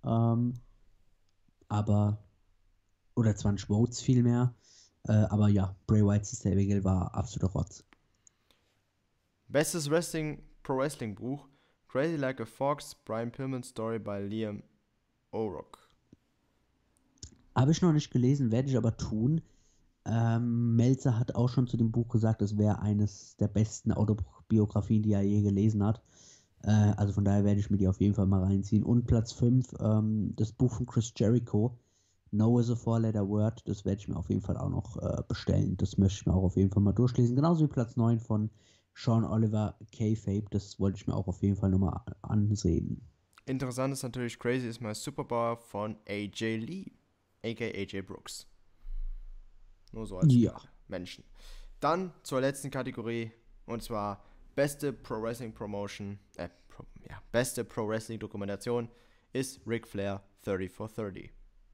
Aber, oder 20 Votes vielmehr. Aber ja, Bray Wyatt's Sister Abigail war absoluter Rotz. Bestes Pro Wrestling Buch. Crazy Like a Fox, Brian Pillman's Story by Liam O'Rourke. Habe ich noch nicht gelesen, werde ich aber tun. Meltzer hat auch schon zu dem Buch gesagt, es wäre eines der besten Autobiografien, die er je gelesen hat. Also von daher werde ich mir die auf jeden Fall mal reinziehen. Und Platz 5, das Buch von Chris Jericho, No is a Four-Letter Word, das werde ich mir auf jeden Fall auch noch bestellen. Das möchte ich mir auch auf jeden Fall mal durchlesen. Genauso wie Platz 9 von Sean Oliver Kayfabe, das wollte ich mir auch auf jeden Fall nochmal ansehen. Interessant ist natürlich Crazy is My Superpower von AJ Lee, aka AJ Brooks. Nur so als Menschen. Dann zur letzten Kategorie, und zwar beste Pro Wrestling Promotion, beste Pro Wrestling Dokumentation ist Ric Flair 30 for 30.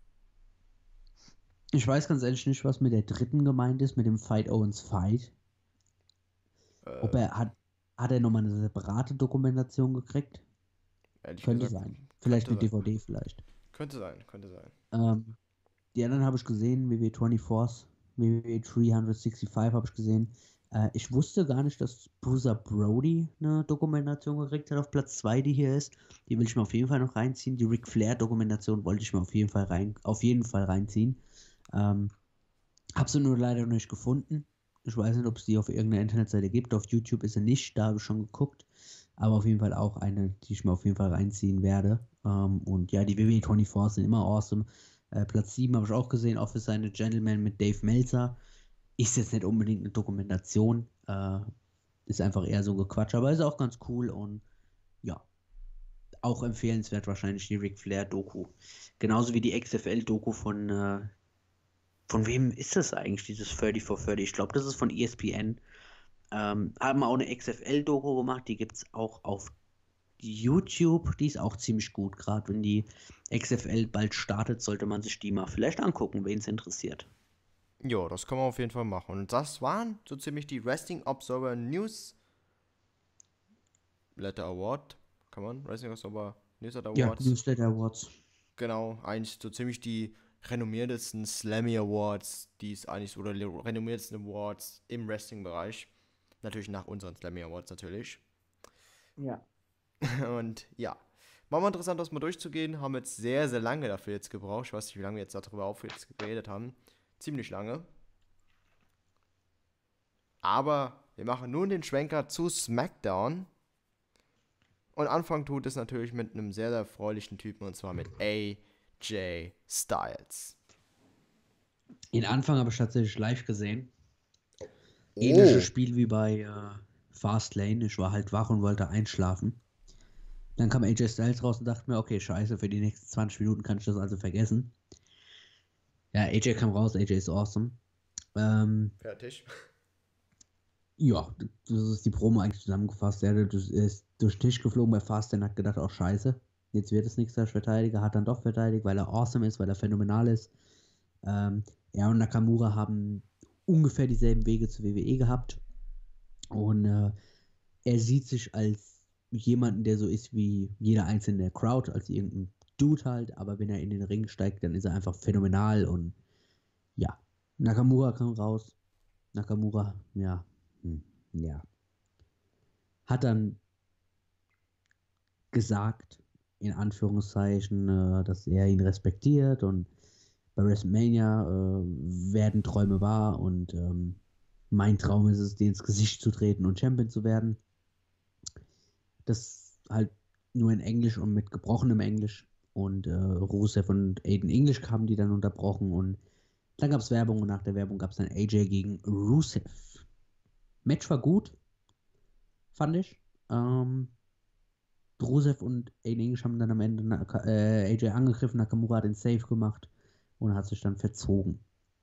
Ich weiß ganz ehrlich nicht, was mit der dritten gemeint ist, mit dem Fight Owens Fight. Ob er hat er nochmal eine separate Dokumentation gekriegt? Könnte sein. Vielleicht eine DVD vielleicht. Könnte sein. Die anderen habe ich gesehen, WWE 24, WWE 365 habe ich gesehen. Ich wusste gar nicht, dass Bruiser Brody eine Dokumentation gekriegt hat auf Platz 2, die hier ist. Die will ich mir auf jeden Fall noch reinziehen. Die Ric Flair Dokumentation wollte ich mir auf jeden Fall reinziehen. Habe sie nur leider noch nicht gefunden. Ich weiß nicht, ob es die auf irgendeiner Internetseite gibt. Auf YouTube ist sie nicht, da habe ich schon geguckt. Aber auf jeden Fall auch eine, die ich mir auf jeden Fall reinziehen werde. Und ja, die WWE 24 sind immer awesome. Platz 7 habe ich auch gesehen, Office and a Gentleman mit Dave Meltzer. Ist jetzt nicht unbedingt eine Dokumentation. Ist einfach eher so Gequatsch, aber ist auch ganz cool und ja. Auch empfehlenswert wahrscheinlich die Ric Flair Doku. Genauso wie die XFL Doku von wem ist das eigentlich, dieses 30 for 30? Ich glaube, das ist von ESPN. Haben auch eine XFL-Doku gemacht, die gibt es auch auf YouTube. Die ist auch ziemlich gut. Gerade wenn die XFL bald startet, sollte man sich die mal vielleicht angucken, wen es interessiert. Jo, das kann man auf jeden Fall machen. Und das waren so ziemlich die Wrestling Observer News Letter Award. Kann man? Wrestling Observer Newsletter Awards. Ja, Newsletter Awards. Genau, eigentlich so ziemlich die renommiertesten Slammy Awards, die es eigentlich, oder renommiertesten Awards im Wrestling-Bereich. Natürlich nach unseren Slammy Awards natürlich. Ja. Und ja, war mal interessant, das mal durchzugehen. Haben jetzt sehr, sehr lange dafür jetzt gebraucht. Ich weiß nicht, wie lange wir jetzt darüber geredet haben. Ziemlich lange. Aber wir machen nun den Schwenker zu SmackDown. Und anfangen tut es natürlich mit einem sehr, sehr erfreulichen Typen, und zwar mit AJ Styles. Den Anfang habe ich tatsächlich live gesehen. Ähnliches Spiel wie bei Fastlane. Ich war halt wach und wollte einschlafen. Dann kam AJ Styles raus und dachte mir, okay, scheiße, für die nächsten 20 Minuten kann ich das also vergessen. Ja, AJ kam raus, AJ ist awesome. Fertig. Ja, das ist die Promo eigentlich zusammengefasst. Er ist durch den Tisch geflogen bei Fastlane, hat gedacht, oh scheiße, jetzt wird es nichts als Verteidiger, hat dann doch verteidigt, weil er awesome ist, weil er phänomenal ist. Er und Nakamura haben ungefähr dieselben Wege zur WWE gehabt. Und er sieht sich als jemanden, der so ist wie jeder Einzelne der Crowd, als irgendein Dude halt, aber wenn er in den Ring steigt, dann ist er einfach phänomenal und ja, Nakamura kam raus. Nakamura, ja, ja, hat dann gesagt, in Anführungszeichen, dass er ihn respektiert und bei WrestleMania werden Träume wahr und mein Traum ist es, dir ins Gesicht zu treten und Champion zu werden. Das halt nur in Englisch und mit gebrochenem Englisch. Und Rusev und Aiden English kamen die dann unterbrochen und dann gab es Werbung und nach der Werbung gab es dann AJ gegen Rusev. Match war gut, fand ich. Rusev und Aiden English haben dann am Ende AJ angegriffen, Nakamura hat den Save gemacht und hat sich dann verzogen.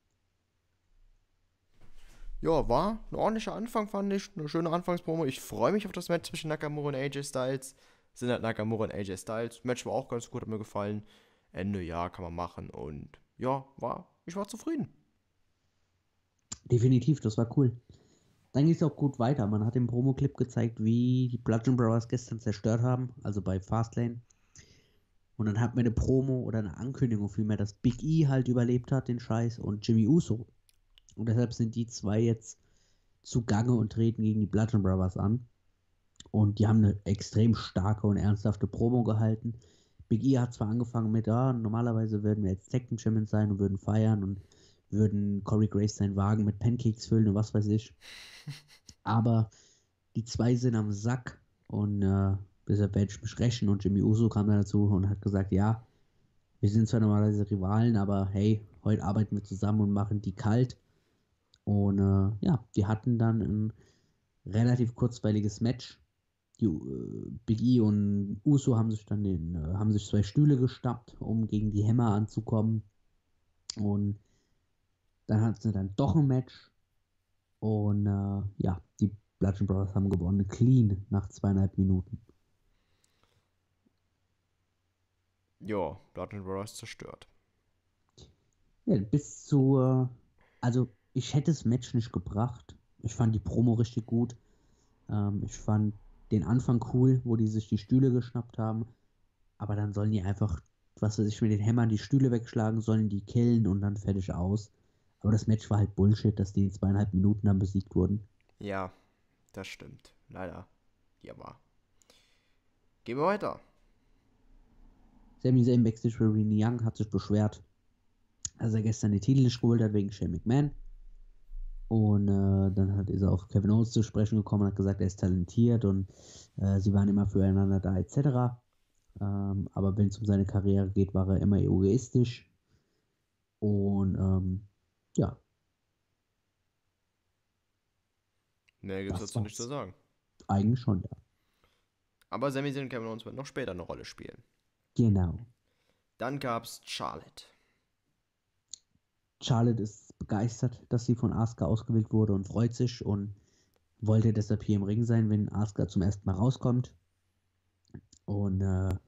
Ja, war ein ordentlicher Anfang, fand ich. Eine schöne Anfangspromo. Ich freue mich auf das Match zwischen Nakamura und AJ Styles. Sind halt Nakamura und AJ Styles. Match war auch ganz gut, hat mir gefallen. Ende, ja, kann man machen. Und ja, ich war zufrieden. Definitiv, das war cool. Dann ging es auch gut weiter. Man hat im Promo-Clip gezeigt, wie die Bludgeon Brothers gestern zerstört haben, also bei Fastlane. Und dann hat man eine Promo oder eine Ankündigung vielmehr, dass Big E halt überlebt hat, den Scheiß, und Jimmy Uso. Und deshalb sind die zwei jetzt zugange und treten gegen die Bludgeon Brothers an. Und die haben eine extrem starke und ernsthafte Promo gehalten. Big E hat zwar angefangen mit, normalerweise würden wir jetzt Tag Team Champions sein und würden feiern und würden Corey Grace seinen Wagen mit Pancakes füllen und was weiß ich. Aber die zwei sind am Sack und deshalb werde ich mich rächen. Und Jimmy Uso kam dann dazu und hat gesagt, ja, wir sind zwar normalerweise Rivalen, aber hey, heute arbeiten wir zusammen und machen die kalt. Und ja, die hatten dann ein relativ kurzweiliges Match. Die Big E und Uso haben sich dann haben sich zwei Stühle gestappt, um gegen die Hämmer anzukommen. Und dann hatten sie dann doch ein Match. Und ja, die Bludgeon Brothers haben gewonnen. Clean nach 2,5 Minuten. Ja, Bludgeon Brothers zerstört. Ja, also ich hätte das Match nicht gebracht. Ich fand die Promo richtig gut. Ich fand den Anfang cool, wo die sich die Stühle geschnappt haben. Aber dann sollen die einfach, was weiß ich, mit den Hämmern die Stühle wegschlagen, sollen die killen und dann fertig aus. Aber das Match war halt Bullshit, dass die in 2,5 Minuten dann besiegt wurden. Ja, das stimmt. Leider. Ja, war. Gehen wir weiter. Sami Zayn backstage für Renee Young hat sich beschwert, dass er gestern den Titel nicht geholt hat wegen Shane McMahon. Und dann ist er auf Kevin Owens zu sprechen gekommen und hat gesagt, er ist talentiert und sie waren immer füreinander da, etc. Aber wenn es um seine Karriere geht, war er immer egoistisch. Und ja. Mehr gibt es dazu nicht zu sagen. Eigentlich schon, ja. Aber Sami Zayn und Kevin Owens wird noch später eine Rolle spielen. Genau. Dann gab's Charlotte. Charlotte ist begeistert, dass sie von Asuka ausgewählt wurde und freut sich und wollte deshalb hier im Ring sein, wenn Asuka zum ersten Mal rauskommt. Und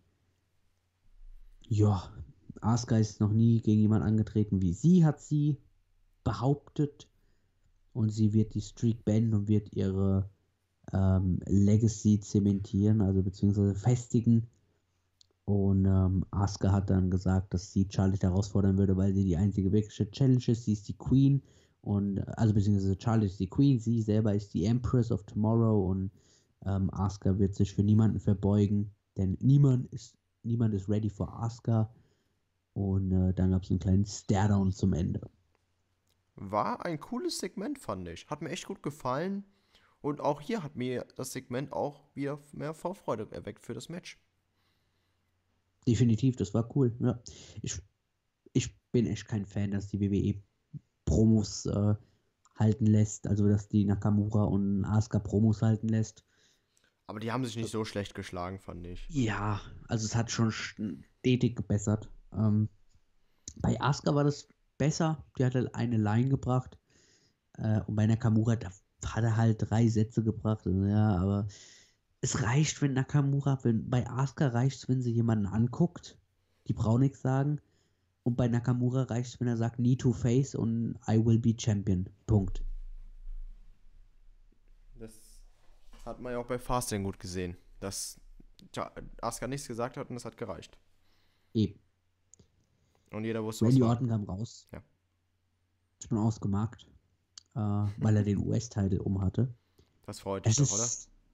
ja, Asuka ist noch nie gegen jemanden angetreten wie sie, hat sie behauptet. Und sie wird die Streak beenden und wird ihre Legacy zementieren, also beziehungsweise festigen. Und Asuka hat dann gesagt, dass sie Charlotte herausfordern würde, weil sie die einzige wirkliche Challenge ist. Sie ist die Queen und also beziehungsweise Charlotte ist die Queen, sie selber ist die Empress of Tomorrow und Asuka wird sich für niemanden verbeugen, denn niemand ist ready for Asuka. Und dann gab es einen kleinen Staredown zum Ende. War ein cooles Segment, fand ich. Hat mir echt gut gefallen. Und auch hier hat mir das Segment auch wieder mehr Vorfreude erweckt für das Match. Definitiv, das war cool. Ja. Ich bin echt kein Fan, dass die WWE Promos halten lässt, also dass die Nakamura und Asuka Promos halten lässt. Aber die haben sich nicht so schlecht geschlagen, fand ich. Ja, also es hat schon stetig gebessert. Bei Asuka war das besser, die hat halt eine Line gebracht und bei Nakamura, da hat er halt 3 Sätze gebracht. Ja, aber es reicht, wenn Nakamura, bei Asuka reicht es, wenn sie jemanden anguckt, die braucht nichts sagen. Und bei Nakamura reicht es, wenn er sagt, need to face und I will be champion. Punkt. Das hat man ja auch bei Fastlane gut gesehen. dass Asuka nichts gesagt hat und das hat gereicht. Eben. Und jeder wusste, Randy was war. Orton kam raus. Ja. Ich bin ausgemacht, weil er den US-Title hatte. Das freut dich doch, oder?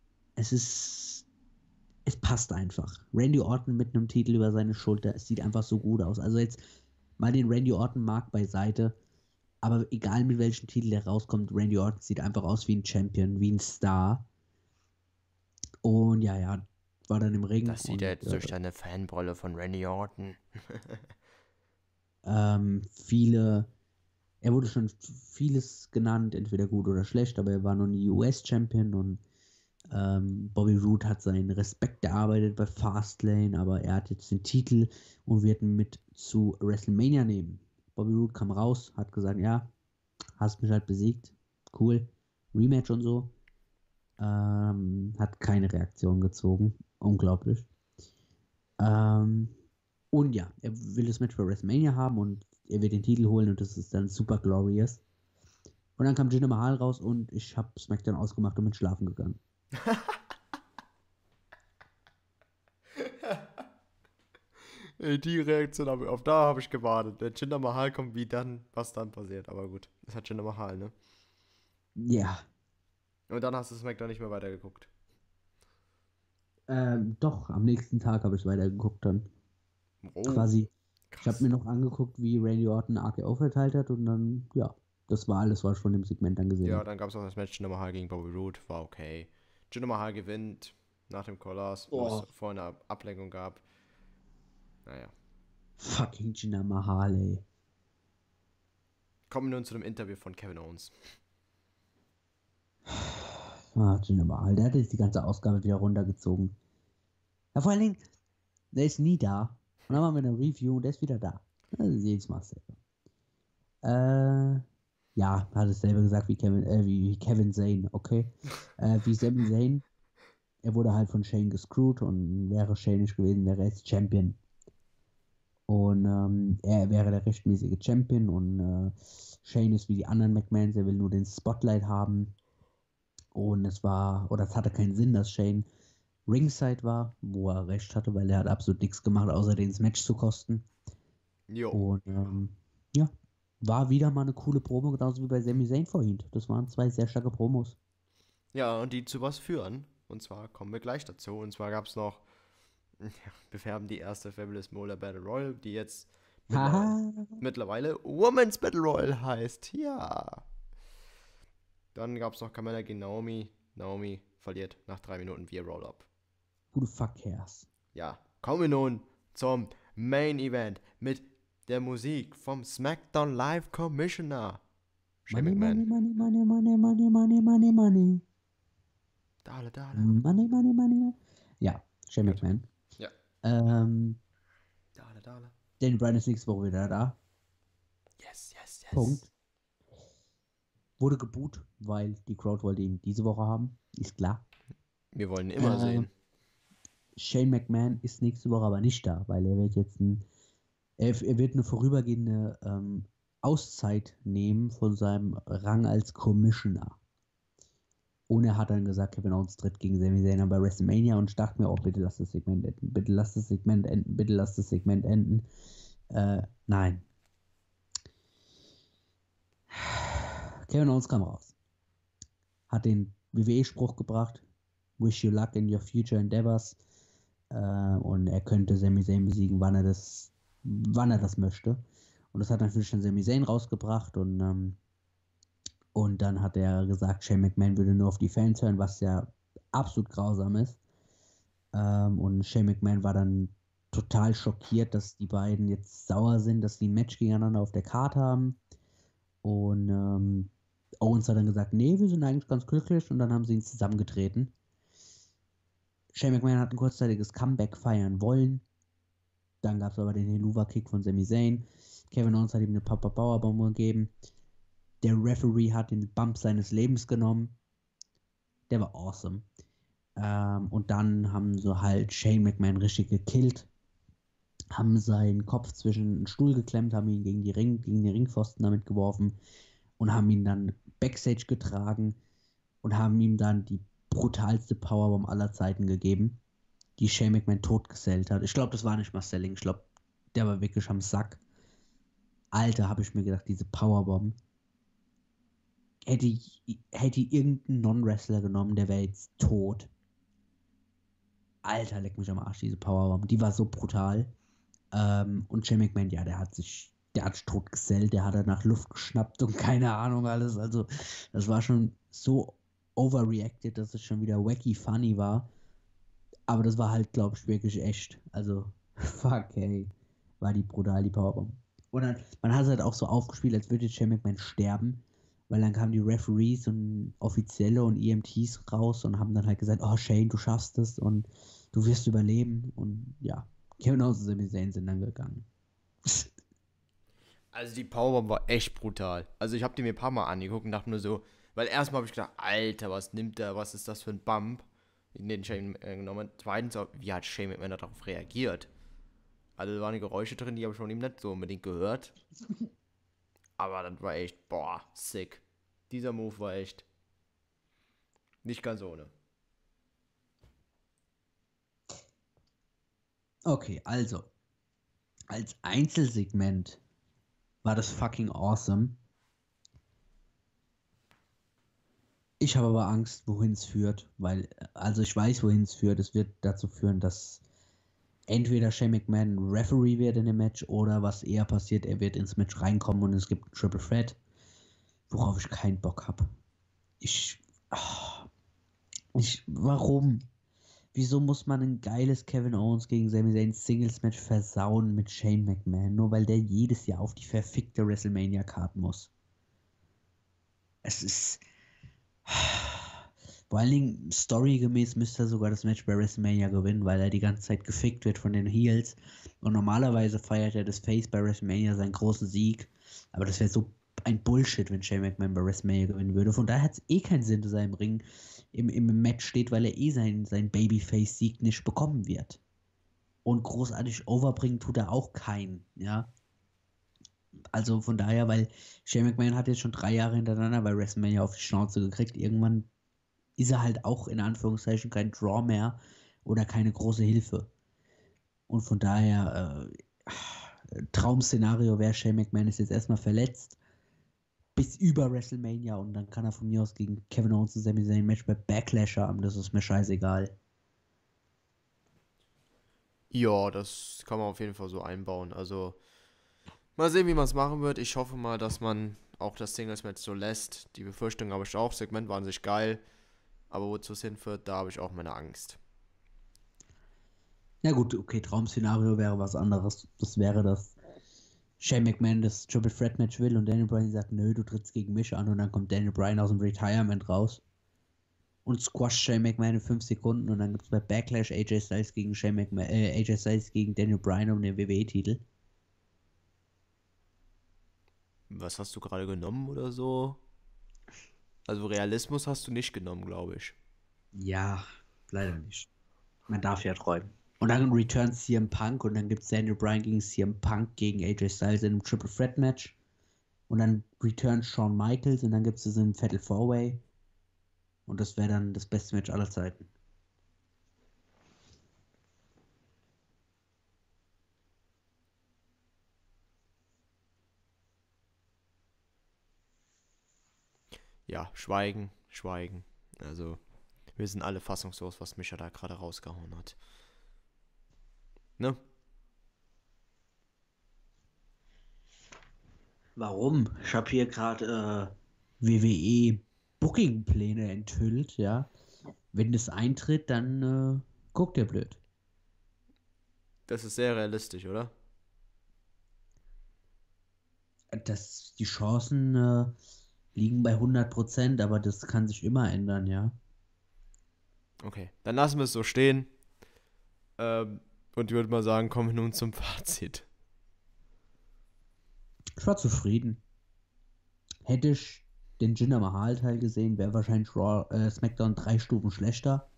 Es passt einfach. Randy Orton mit einem Titel über seine Schulter, es sieht einfach so gut aus. Also jetzt mal den Randy Orton Mark beiseite, aber egal mit welchem Titel der rauskommt, Randy Orton sieht einfach aus wie ein Champion, wie ein Star. Und ja, war dann im Ring. Das sieht er jetzt durch deine Fanbrolle von Randy Orton. Er wurde schon vieles genannt, entweder gut oder schlecht, aber er war noch nie US-Champion und Bobby Roode hat seinen Respekt erarbeitet bei Fastlane, aber er hat jetzt den Titel und wird ihn mit zu WrestleMania nehmen. Bobby Roode kam raus, hat gesagt, ja, hast mich halt besiegt, cool, Rematch und so. Hat keine Reaktion gezogen, unglaublich. Und ja, er will das Match für WrestleMania haben und er wird den Titel holen und das ist dann super glorious. Und dann kam Jinder Mahal raus und ich habe SmackDown ausgemacht und bin schlafen gegangen. Die Reaktion, auf da habe ich gewartet. Wenn Jinder Mahal kommt, was dann passiert. Aber gut, das hat Jinder Mahal, ne? Ja. Und dann hast du SmackDown nicht mehr weitergeguckt. Doch, am nächsten Tag habe ich weitergeguckt dann. Oh, quasi. krass. Ich habe mir noch angeguckt, wie Randy Orton AKO verteilt hat und dann, ja, das war alles, was ich von dem Segment dann gesehen habe. Ja, dann gab es auch das Match Jinder Mahal gegen Bobby Roode, war okay. Jinder Mahal gewinnt nach dem Collars, wo es vorhin eine Ablenkung gab. Naja. Fucking Jinder Mahal, ey. Kommen wir nun zu dem Interview von Kevin Owens. Jinder Mahal, der hat jetzt die ganze Ausgabe wieder runtergezogen. Ja, vor allen Dingen, der ist nie da. Und dann machen wir eine Review und der ist wieder da. Das ist jedes Mal dasselbe. Ja, hat es selber gesagt wie Kevin Zane, okay. Wie Sami Zayn. Er wurde halt von Shane gescrewt und wäre Shane nicht gewesen, wäre er jetzt Champion. Und er wäre der rechtmäßige Champion und Shane ist wie die anderen McMahons, er will nur den Spotlight haben. Und es hatte keinen Sinn, dass Shane Ringside war, wo er recht hatte, weil er hat absolut nichts gemacht, außer den das Match zu kosten. Jo. Und ja, war wieder mal eine coole Promo, genauso wie bei Sami Zayn vorhin. Das waren 2 sehr starke Promos. Ja, und die zu was führen. Und zwar kommen wir gleich dazu. Und zwar gab es noch, wir haben die erste Fabulous Moolah Battle Royal, die jetzt mittlerweile Women's Battle Royal heißt. Ja. Dann gab es noch Carmella gegen Naomi. Naomi verliert nach 3 Minuten via Roll-Up. Who the fuck cares? Ja, kommen wir nun zum Main Event mit der Musik vom SmackDown Live Commissioner. Money, money, money, money, money, money, money, money, money. Dale. Money, money, money. Ja, Shane McMahon. Ja. Dale. Daniel Bryan ist nächste Woche wieder da. Yes. Punkt. Wurde geboot, weil die Crowd wollte ihn diese Woche haben. Ist klar. Wir wollen ihn immer sehen. Shane McMahon ist nächste Woche aber nicht da, weil er wird jetzt er wird eine vorübergehende Auszeit nehmen von seinem Rang als Commissioner. Und er hat dann gesagt, Kevin Owens tritt gegen Sami Zayn bei WrestleMania und ich dachte mir, bitte lass das Segment enden, bitte lass das Segment enden. Nein. Kevin Owens kam raus. Hat den WWE-Spruch gebracht, wish you luck in your future endeavors. Und er könnte Sami Zayn besiegen, wann er das möchte. Und das hat natürlich dann Sami Zayn rausgebracht und dann hat er gesagt, Shane McMahon würde nur auf die Fans hören, was ja absolut grausam ist. Und Shane McMahon war dann total schockiert, dass die beiden jetzt sauer sind, dass die ein Match gegeneinander auf der Karte haben. Und Owens hat dann gesagt, nee, wir sind eigentlich ganz glücklich. Und dann haben sie ihn zusammengetreten. Shane McMahon hat ein kurzzeitiges Comeback feiern wollen. Dann gab es aber den Helluva-Kick von Sami Zayn. Kevin Owens hat ihm eine Papa Powerbomb gegeben. Der Referee hat den Bump seines Lebens genommen. Der war awesome. Und dann haben sie halt Shane McMahon richtig gekillt. Haben seinen Kopf zwischen den Stuhl geklemmt, haben ihn gegen den Ringpfosten damit geworfen und haben ihn dann Backstage getragen und haben ihm dann die brutalste Powerbomb aller Zeiten gegeben, die Shane McMahon totgesellt hat. Ich glaube, das war nicht mal Selling. Ich glaube, der war wirklich am Sack. Alter, habe ich mir gedacht, diese Powerbomb. Hätte irgendein Non-Wrestler genommen, der wäre jetzt tot. Alter, leck mich am Arsch, diese Powerbomb. Die war so brutal. Und Shane McMahon, ja, der hat sich totgesellt, der hat danach Luft geschnappt und keine Ahnung alles. Also, das war schon so overreacted, dass es schon wieder wacky funny war. Aber das war halt, glaube ich, wirklich echt. Also, fuck, ey. War die brutal, die Powerbomb. Und dann, man hat es halt auch so aufgespielt, als würde Shane McMahon sterben. Weil dann kamen die Referees und Offizielle und EMTs raus und haben dann halt gesagt, oh Shane, du schaffst es und du wirst überleben. Und ja, Kevin Owens und Sami Zayn sind dann gegangen. Also die Powerbomb war echt brutal. Also ich habe die mir ein paar Mal angeguckt und dachte nur so, weil erstmal habe ich gedacht, Alter, was nimmt der, was ist das für ein Bump, in den Shane genommen. Zweitens, wie hat Shane McMahon darauf reagiert? Also da waren die Geräusche drin, die habe ich von ihm nicht so unbedingt gehört. Aber das war echt, boah, sick. Dieser Move war echt nicht ganz ohne. Okay, also, als Einzelsegment war das fucking awesome. Ich habe aber Angst, wohin es führt, weil, also ich weiß, wohin es führt. Es wird dazu führen, dass entweder Shane McMahon Referee wird in dem Match oder was eher passiert, er wird ins Match reinkommen und es gibt ein Triple Threat, worauf ich keinen Bock habe. Warum? Wieso muss man ein geiles Kevin Owens gegen Sami Zayn Singles Match versauen mit Shane McMahon, nur weil der jedes Jahr auf die verfickte WrestleMania-Card muss? Es ist... Vor allen Dingen, storygemäß müsste er sogar das Match bei WrestleMania gewinnen, weil er die ganze Zeit gefickt wird von den Heels. Und normalerweise feiert er das Face bei WrestleMania seinen großen Sieg. Aber das wäre so ein Bullshit, wenn Shane McMahon bei WrestleMania gewinnen würde. Von daher hat es eh keinen Sinn, dass er im Ring im Match steht, weil er eh sein Babyface-Sieg nicht bekommen wird. Und großartig overbringen tut er auch keinen, ja. Also von daher, weil Shane McMahon hat jetzt schon 3 Jahre hintereinander bei WrestleMania auf die Schnauze gekriegt. Irgendwann ist er halt auch in Anführungszeichen kein Draw mehr oder keine große Hilfe. Und von daher, Traum-Szenario wäre, Shane McMahon ist jetzt erstmal verletzt bis über WrestleMania und dann kann er von mir aus gegen Kevin Owens und Sami Zayn ein Match bei Backlash haben. Das ist mir scheißegal. Ja, das kann man auf jeden Fall so einbauen. Also mal sehen, wie man es machen wird. Ich hoffe mal, dass man auch das Singles-Match so lässt. Die Befürchtung habe ich auch. Segment waren sich geil. Aber wozu es hinführt, da habe ich auch meine Angst. Ja gut, okay, Traum-Szenario wäre was anderes. Das wäre, dass Shane McMahon das Triple Threat Match will und Daniel Bryan sagt, nö, du trittst gegen mich an und dann kommt Daniel Bryan aus dem Retirement raus und squasht Shane McMahon in 5 Sekunden und dann gibt es bei Backlash AJ Styles gegen AJ Styles gegen Daniel Bryan um den WWE-Titel. Was hast du gerade genommen oder so? Also Realismus hast du nicht genommen, glaube ich. Ja, leider nicht. Man darf ja träumen. Und dann returnt CM Punk und dann gibt es Daniel Bryan gegen CM Punk gegen AJ Styles in einem Triple Threat Match. Und dann returnt Shawn Michaels und dann gibt es es in Fatal 4-Way. Und das wäre dann das beste Match aller Zeiten. Ja, schweigen, schweigen. Also, wir sind alle fassungslos, was Micha da gerade rausgehauen hat. Ne? Warum? Ich habe hier gerade WWE Booking-Pläne enthüllt, ja. Wenn das eintritt, dann guckt ihr blöd. Das ist sehr realistisch, oder? Die Chancen liegen bei 100%, aber das kann sich immer ändern, ja. Okay, dann lassen wir es so stehen. Und ich würde mal sagen, kommen wir nun zum Fazit. Ich war zufrieden. Hätte ich den Jinder Mahal-Teil gesehen, wäre wahrscheinlich SmackDown 3 Stufen schlechter.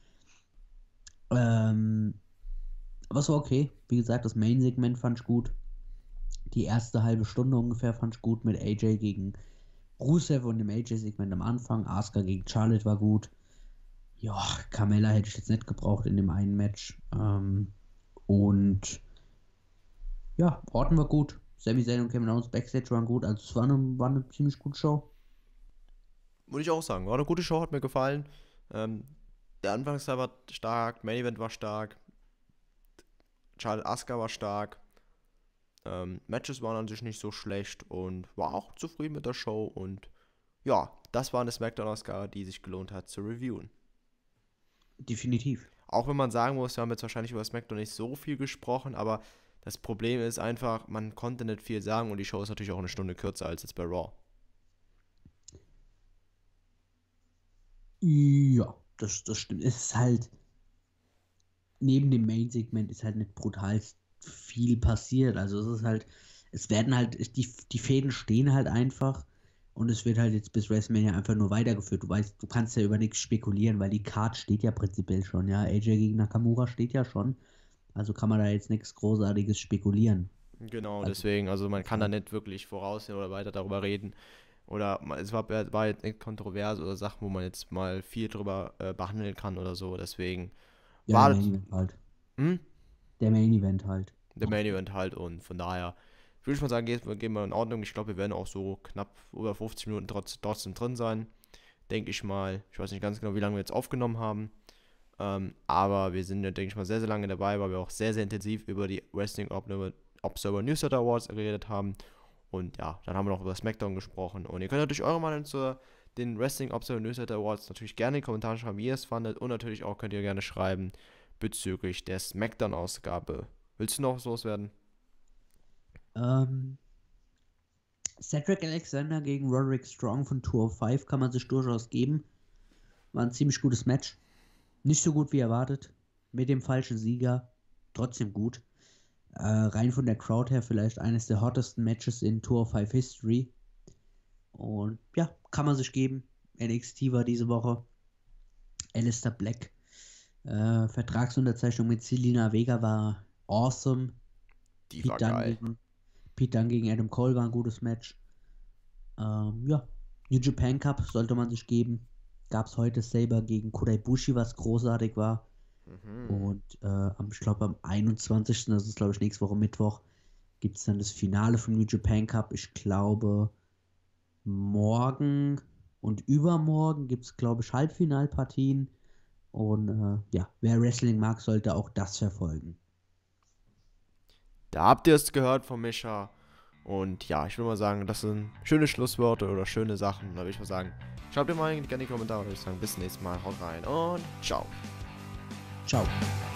Aber es war okay. Wie gesagt, das Main-Segment fand ich gut. Die erste halbe Stunde ungefähr fand ich gut mit AJ gegen Rusev und dem AJ-Segment am Anfang. Asuka gegen Charlotte war gut. Ja, Carmella hätte ich jetzt nicht gebraucht in dem einen Match. Und ja, Orton war gut. Sami Zayn und Kevin Owens Backstage waren gut. Also es war eine ziemlich gute Show. Würde ich auch sagen. War eine gute Show, hat mir gefallen. Ähm, Der Anfangsteil war stark, Main Event war stark, Charlotte Asuka war stark. Matches waren an sich nicht so schlecht und war auch zufrieden mit der Show. Und ja, das war eine SmackDown-Ausgabe, die sich gelohnt hat zu reviewen. Definitiv. Auch wenn man sagen muss, wir haben jetzt wahrscheinlich über SmackDown nicht so viel gesprochen, aber das Problem ist einfach, man konnte nicht viel sagen und die Show ist natürlich auch eine Stunde kürzer als jetzt bei Raw. Ja, das stimmt. Es ist halt, neben dem Main-Segment ist halt nicht brutal viel passiert. Also es ist halt, es werden halt, die Fäden stehen halt einfach und es wird halt jetzt bis WrestleMania einfach nur weitergeführt. Du weißt, du kannst ja über nichts spekulieren, weil die Card steht ja prinzipiell schon, ja. AJ gegen Nakamura steht ja schon. Also kann man da jetzt nichts Großartiges spekulieren. Genau, Also, deswegen, also man kann da nicht wirklich voraussehen oder weiter darüber reden. Oder es war jetzt nicht kontrovers oder Sachen, wo man jetzt mal viel drüber behandeln kann oder so. Deswegen ja, der war Main das, Event halt. hm? Der Main Event halt. Der Main Event halt und von daher würde ich mal sagen, gehen wir in Ordnung. Ich glaube, wir werden auch so knapp über 50 Minuten trotzdem drin sein. Denke ich mal. Ich weiß nicht ganz genau, wie lange wir jetzt aufgenommen haben. Aber wir sind ja, denke ich mal, sehr, sehr lange dabei, weil wir auch sehr, sehr intensiv über die Wrestling Observer Newsletter Awards geredet haben. Und ja, dann haben wir noch über SmackDown gesprochen. Und ihr könnt natürlich eure Meinung zu den Wrestling Observer Newsletter Awards natürlich gerne in die Kommentare schreiben, wie ihr es fandet. Und natürlich auch könnt ihr gerne schreiben bezüglich der SmackDown-Ausgabe. Willst du noch was loswerden? Ähm, Cedric Alexander gegen Roderick Strong von 205 kann man sich durchaus geben. War ein ziemlich gutes Match. Nicht so gut wie erwartet. Mit dem falschen Sieger. Trotzdem gut. Rein von der Crowd her vielleicht eines der hottesten Matches in 205 History. Und ja, kann man sich geben. NXT war diese Woche. Aleister Black. Vertragsunterzeichnung mit Zelina Vega war awesome. Die Pete war Dunne geil. gegen Adam Cole war ein gutes Match. Ja, New Japan Cup sollte man sich geben. Gab es heute Saber gegen Kota Ibushi, was großartig war. Und ich glaube am 21., das ist glaube ich nächste Woche Mittwoch, gibt es dann das Finale vom New Japan Cup. Ich glaube morgen und übermorgen gibt es glaube ich Halbfinalpartien. Und ja, wer Wrestling mag, sollte auch das verfolgen. Da habt ihr es gehört von Mischa. Und ja, ich würde mal sagen, das sind schöne Schlussworte oder schöne Sachen. Da würde ich mal sagen, schreibt ihr mal gerne in die Kommentare. Und ich würde sagen, bis zum nächsten Mal. Haut rein und ciao. Ciao.